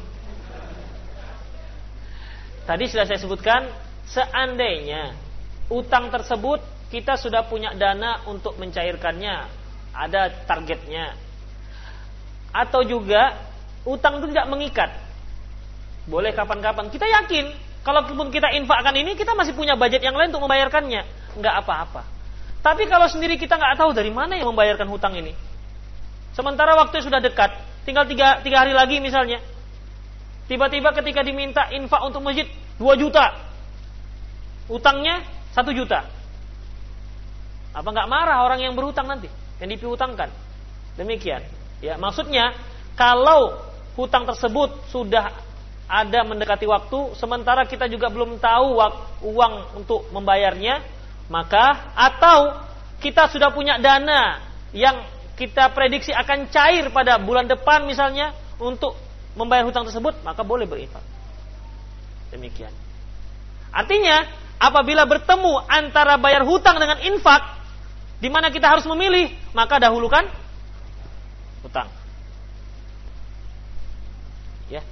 S1: Tadi sudah saya sebutkan, seandainya utang tersebut kita sudah punya dana untuk mencairkannya, ada targetnya. Atau juga utang itu tidak mengikat. Boleh kapan-kapan. Kita yakin kalaupun kita infakkan ini, kita masih punya budget yang lain untuk membayarkannya, nggak apa-apa. Tapi kalau sendiri kita nggak tahu dari mana yang membayarkan hutang ini. Sementara waktu sudah dekat, tinggal 3 hari lagi misalnya. Tiba-tiba ketika diminta infak untuk masjid 2 juta, utangnya 1 juta. Apa nggak marah orang yang berhutang nanti, yang dipiutangkan? Demikian. Ya, maksudnya kalau hutang tersebut sudah ada mendekati waktu, sementara kita juga belum tahu uang untuk membayarnya, maka atau kita sudah punya dana yang kita prediksi akan cair pada bulan depan misalnya untuk membayar hutang tersebut, maka boleh berinfak. Demikian. Artinya, apabila bertemu antara bayar hutang dengan infak, di mana kita harus memilih, maka dahulukan hutang. Ya.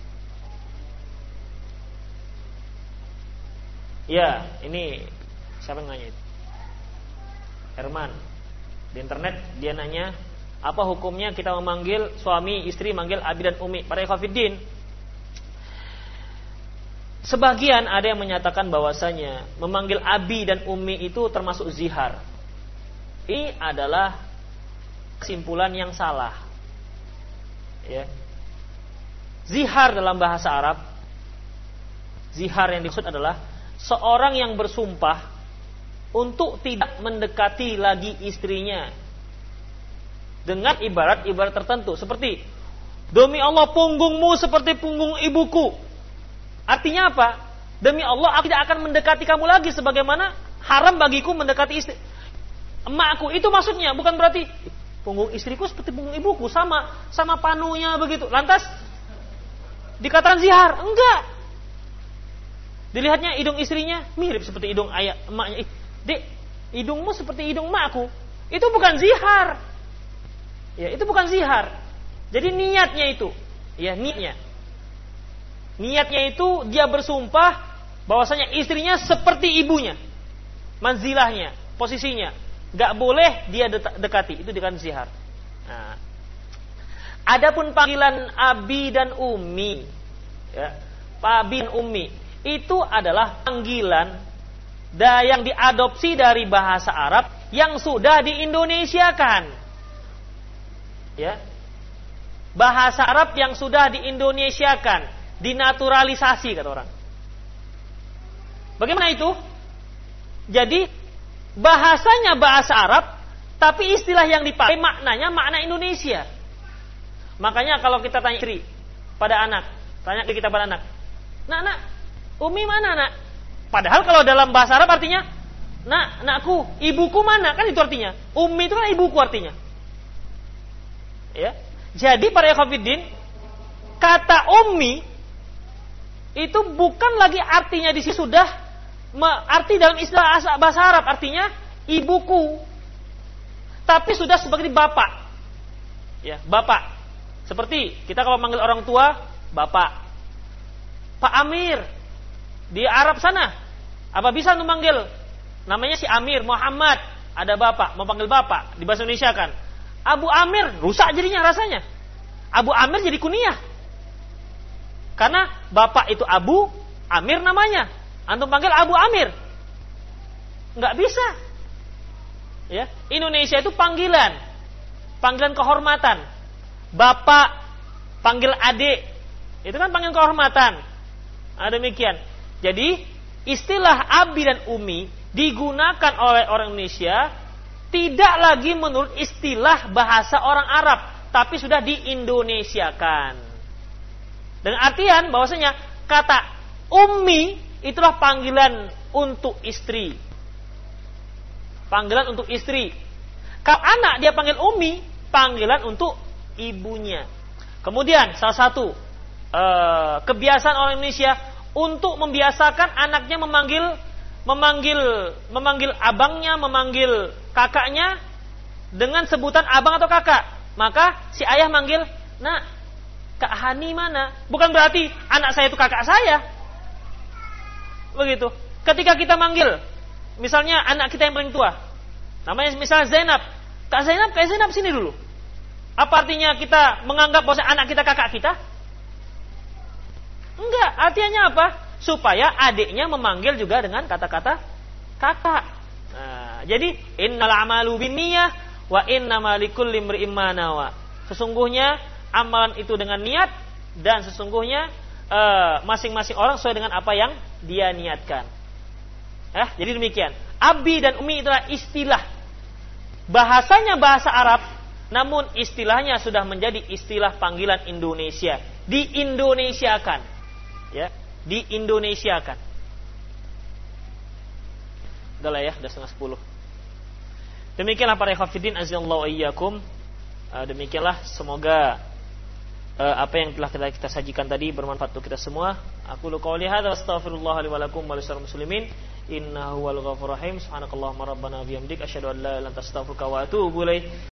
S1: Ya, ini siapa yang nanya itu? Herman. Di internet dia nanya, apa hukumnya kita memanggil suami istri manggil abi dan umi? Para ikhwatiddin, sebagian ada yang menyatakan bahwasanya memanggil abi dan umi itu termasuk zihar. Ini adalah kesimpulan yang salah. Ya. Zihar dalam bahasa Arab, zihar yang dimaksud adalah seorang yang bersumpah untuk tidak mendekati lagi istrinya dengan ibarat-ibarat tertentu, seperti demi Allah punggungmu seperti punggung ibuku. Artinya apa? Demi Allah aku tidak akan mendekati kamu lagi, sebagaimana haram bagiku mendekati istri emakku. Itu maksudnya, bukan berarti punggung istriku seperti punggung ibuku, sama panunya begitu. Lantas dikatakan zihar? Enggak. Dilihatnya hidung istrinya mirip seperti hidung ayah emaknya. Dek, hidungmu seperti hidung emakku. Itu bukan zihar. Ya, itu bukan zihar. Jadi niatnya itu, ya niatnya. Niatnya itu dia bersumpah bahwasanya istrinya seperti ibunya. Manzilahnya, posisinya. Gak boleh dia dekati, itu dikatakan zihar. Nah, adapun panggilan abi dan umi, ya, abi dan umi, itu adalah panggilan yang diadopsi dari bahasa Arab yang sudah diindonesiakan. Ya, bahasa Arab yang sudah diindonesiakan, dinaturalisasi kata orang. Bagaimana itu? Jadi bahasanya bahasa Arab, tapi istilah yang dipakai maknanya makna Indonesia. Makanya kalau kita tanya istri pada anak, tanya kita pada anak, nak, umi mana nak? Padahal kalau dalam bahasa Arab artinya, nakku, ibuku mana? Kan itu artinya. Umi itu kan ibuku artinya. Ya, jadi para ikhwatiddin, kata ummi itu bukan lagi artinya di sini sudah arti dalam istilah bahasa Arab artinya ibuku, tapi sudah sebagai bapak. Ya, bapak. Seperti kita kalau manggil orang tua bapak, Pak Amir di Arab sana, apa bisa memanggil namanya si Amir Muhammad, ada bapak, mau panggil bapak di bahasa Indonesia kan? Abu Amir, rusak jadinya rasanya. Abu Amir jadi kunyah. Karena bapak itu Abu, Amir namanya. Antum panggil Abu Amir. Nggak bisa. Ya, Indonesia itu panggilan. Panggilan kehormatan. Bapak, panggil adik. Itu kan panggilan kehormatan. Nah, demikian. Jadi, istilah abi dan umi digunakan oleh orang Indonesia tidak lagi menurut istilah bahasa orang Arab, tapi sudah diindonesiakan. Dengan artian bahwasanya kata ummi itulah panggilan untuk istri. Panggilan untuk istri. Kalau anak dia panggil ummi, panggilan untuk ibunya. Kemudian salah satu kebiasaan orang Indonesia untuk membiasakan anaknya memanggil abangnya, memanggil kakaknya dengan sebutan abang atau kakak. Maka si ayah manggil, nak, Kak Hani mana? Bukan berarti anak saya itu kakak saya. Begitu. Ketika kita manggil, misalnya anak kita yang paling tua, namanya misalnya Zainab. Kak Zainab sini dulu. Apa artinya kita menganggap bahwa anak kita kakak kita? Enggak, artinya apa? Supaya adiknya memanggil juga dengan kata-kata kakak. Nah, jadi innal a'malu binniyah wa innamal likulli imri'in ma nawa. Sesungguhnya amalan itu dengan niat, dan sesungguhnya masing-masing orang sesuai dengan apa yang dia niatkan. Jadi demikian. Abi dan umi itulah istilah. Bahasanya bahasa Arab, namun istilahnya sudah menjadi istilah panggilan Indonesia. Diindonesiakan. Ya, diindonesiakan. Udah lah ya, udah 9:30. Demikianlah para ikhwatiddin azallahu iyyakum. Demikianlah, semoga apa yang telah kita sajikan tadi bermanfaat untuk kita semua. Aku qouli hadza astaghfirullah li wa lakum wa lisal muslimin. Innahu wal ghafurur rahim. Subhanakallahumma rabbana bihamdik asyhadu an la ilaha illa anta astaghfiruka wa atubu ilaik.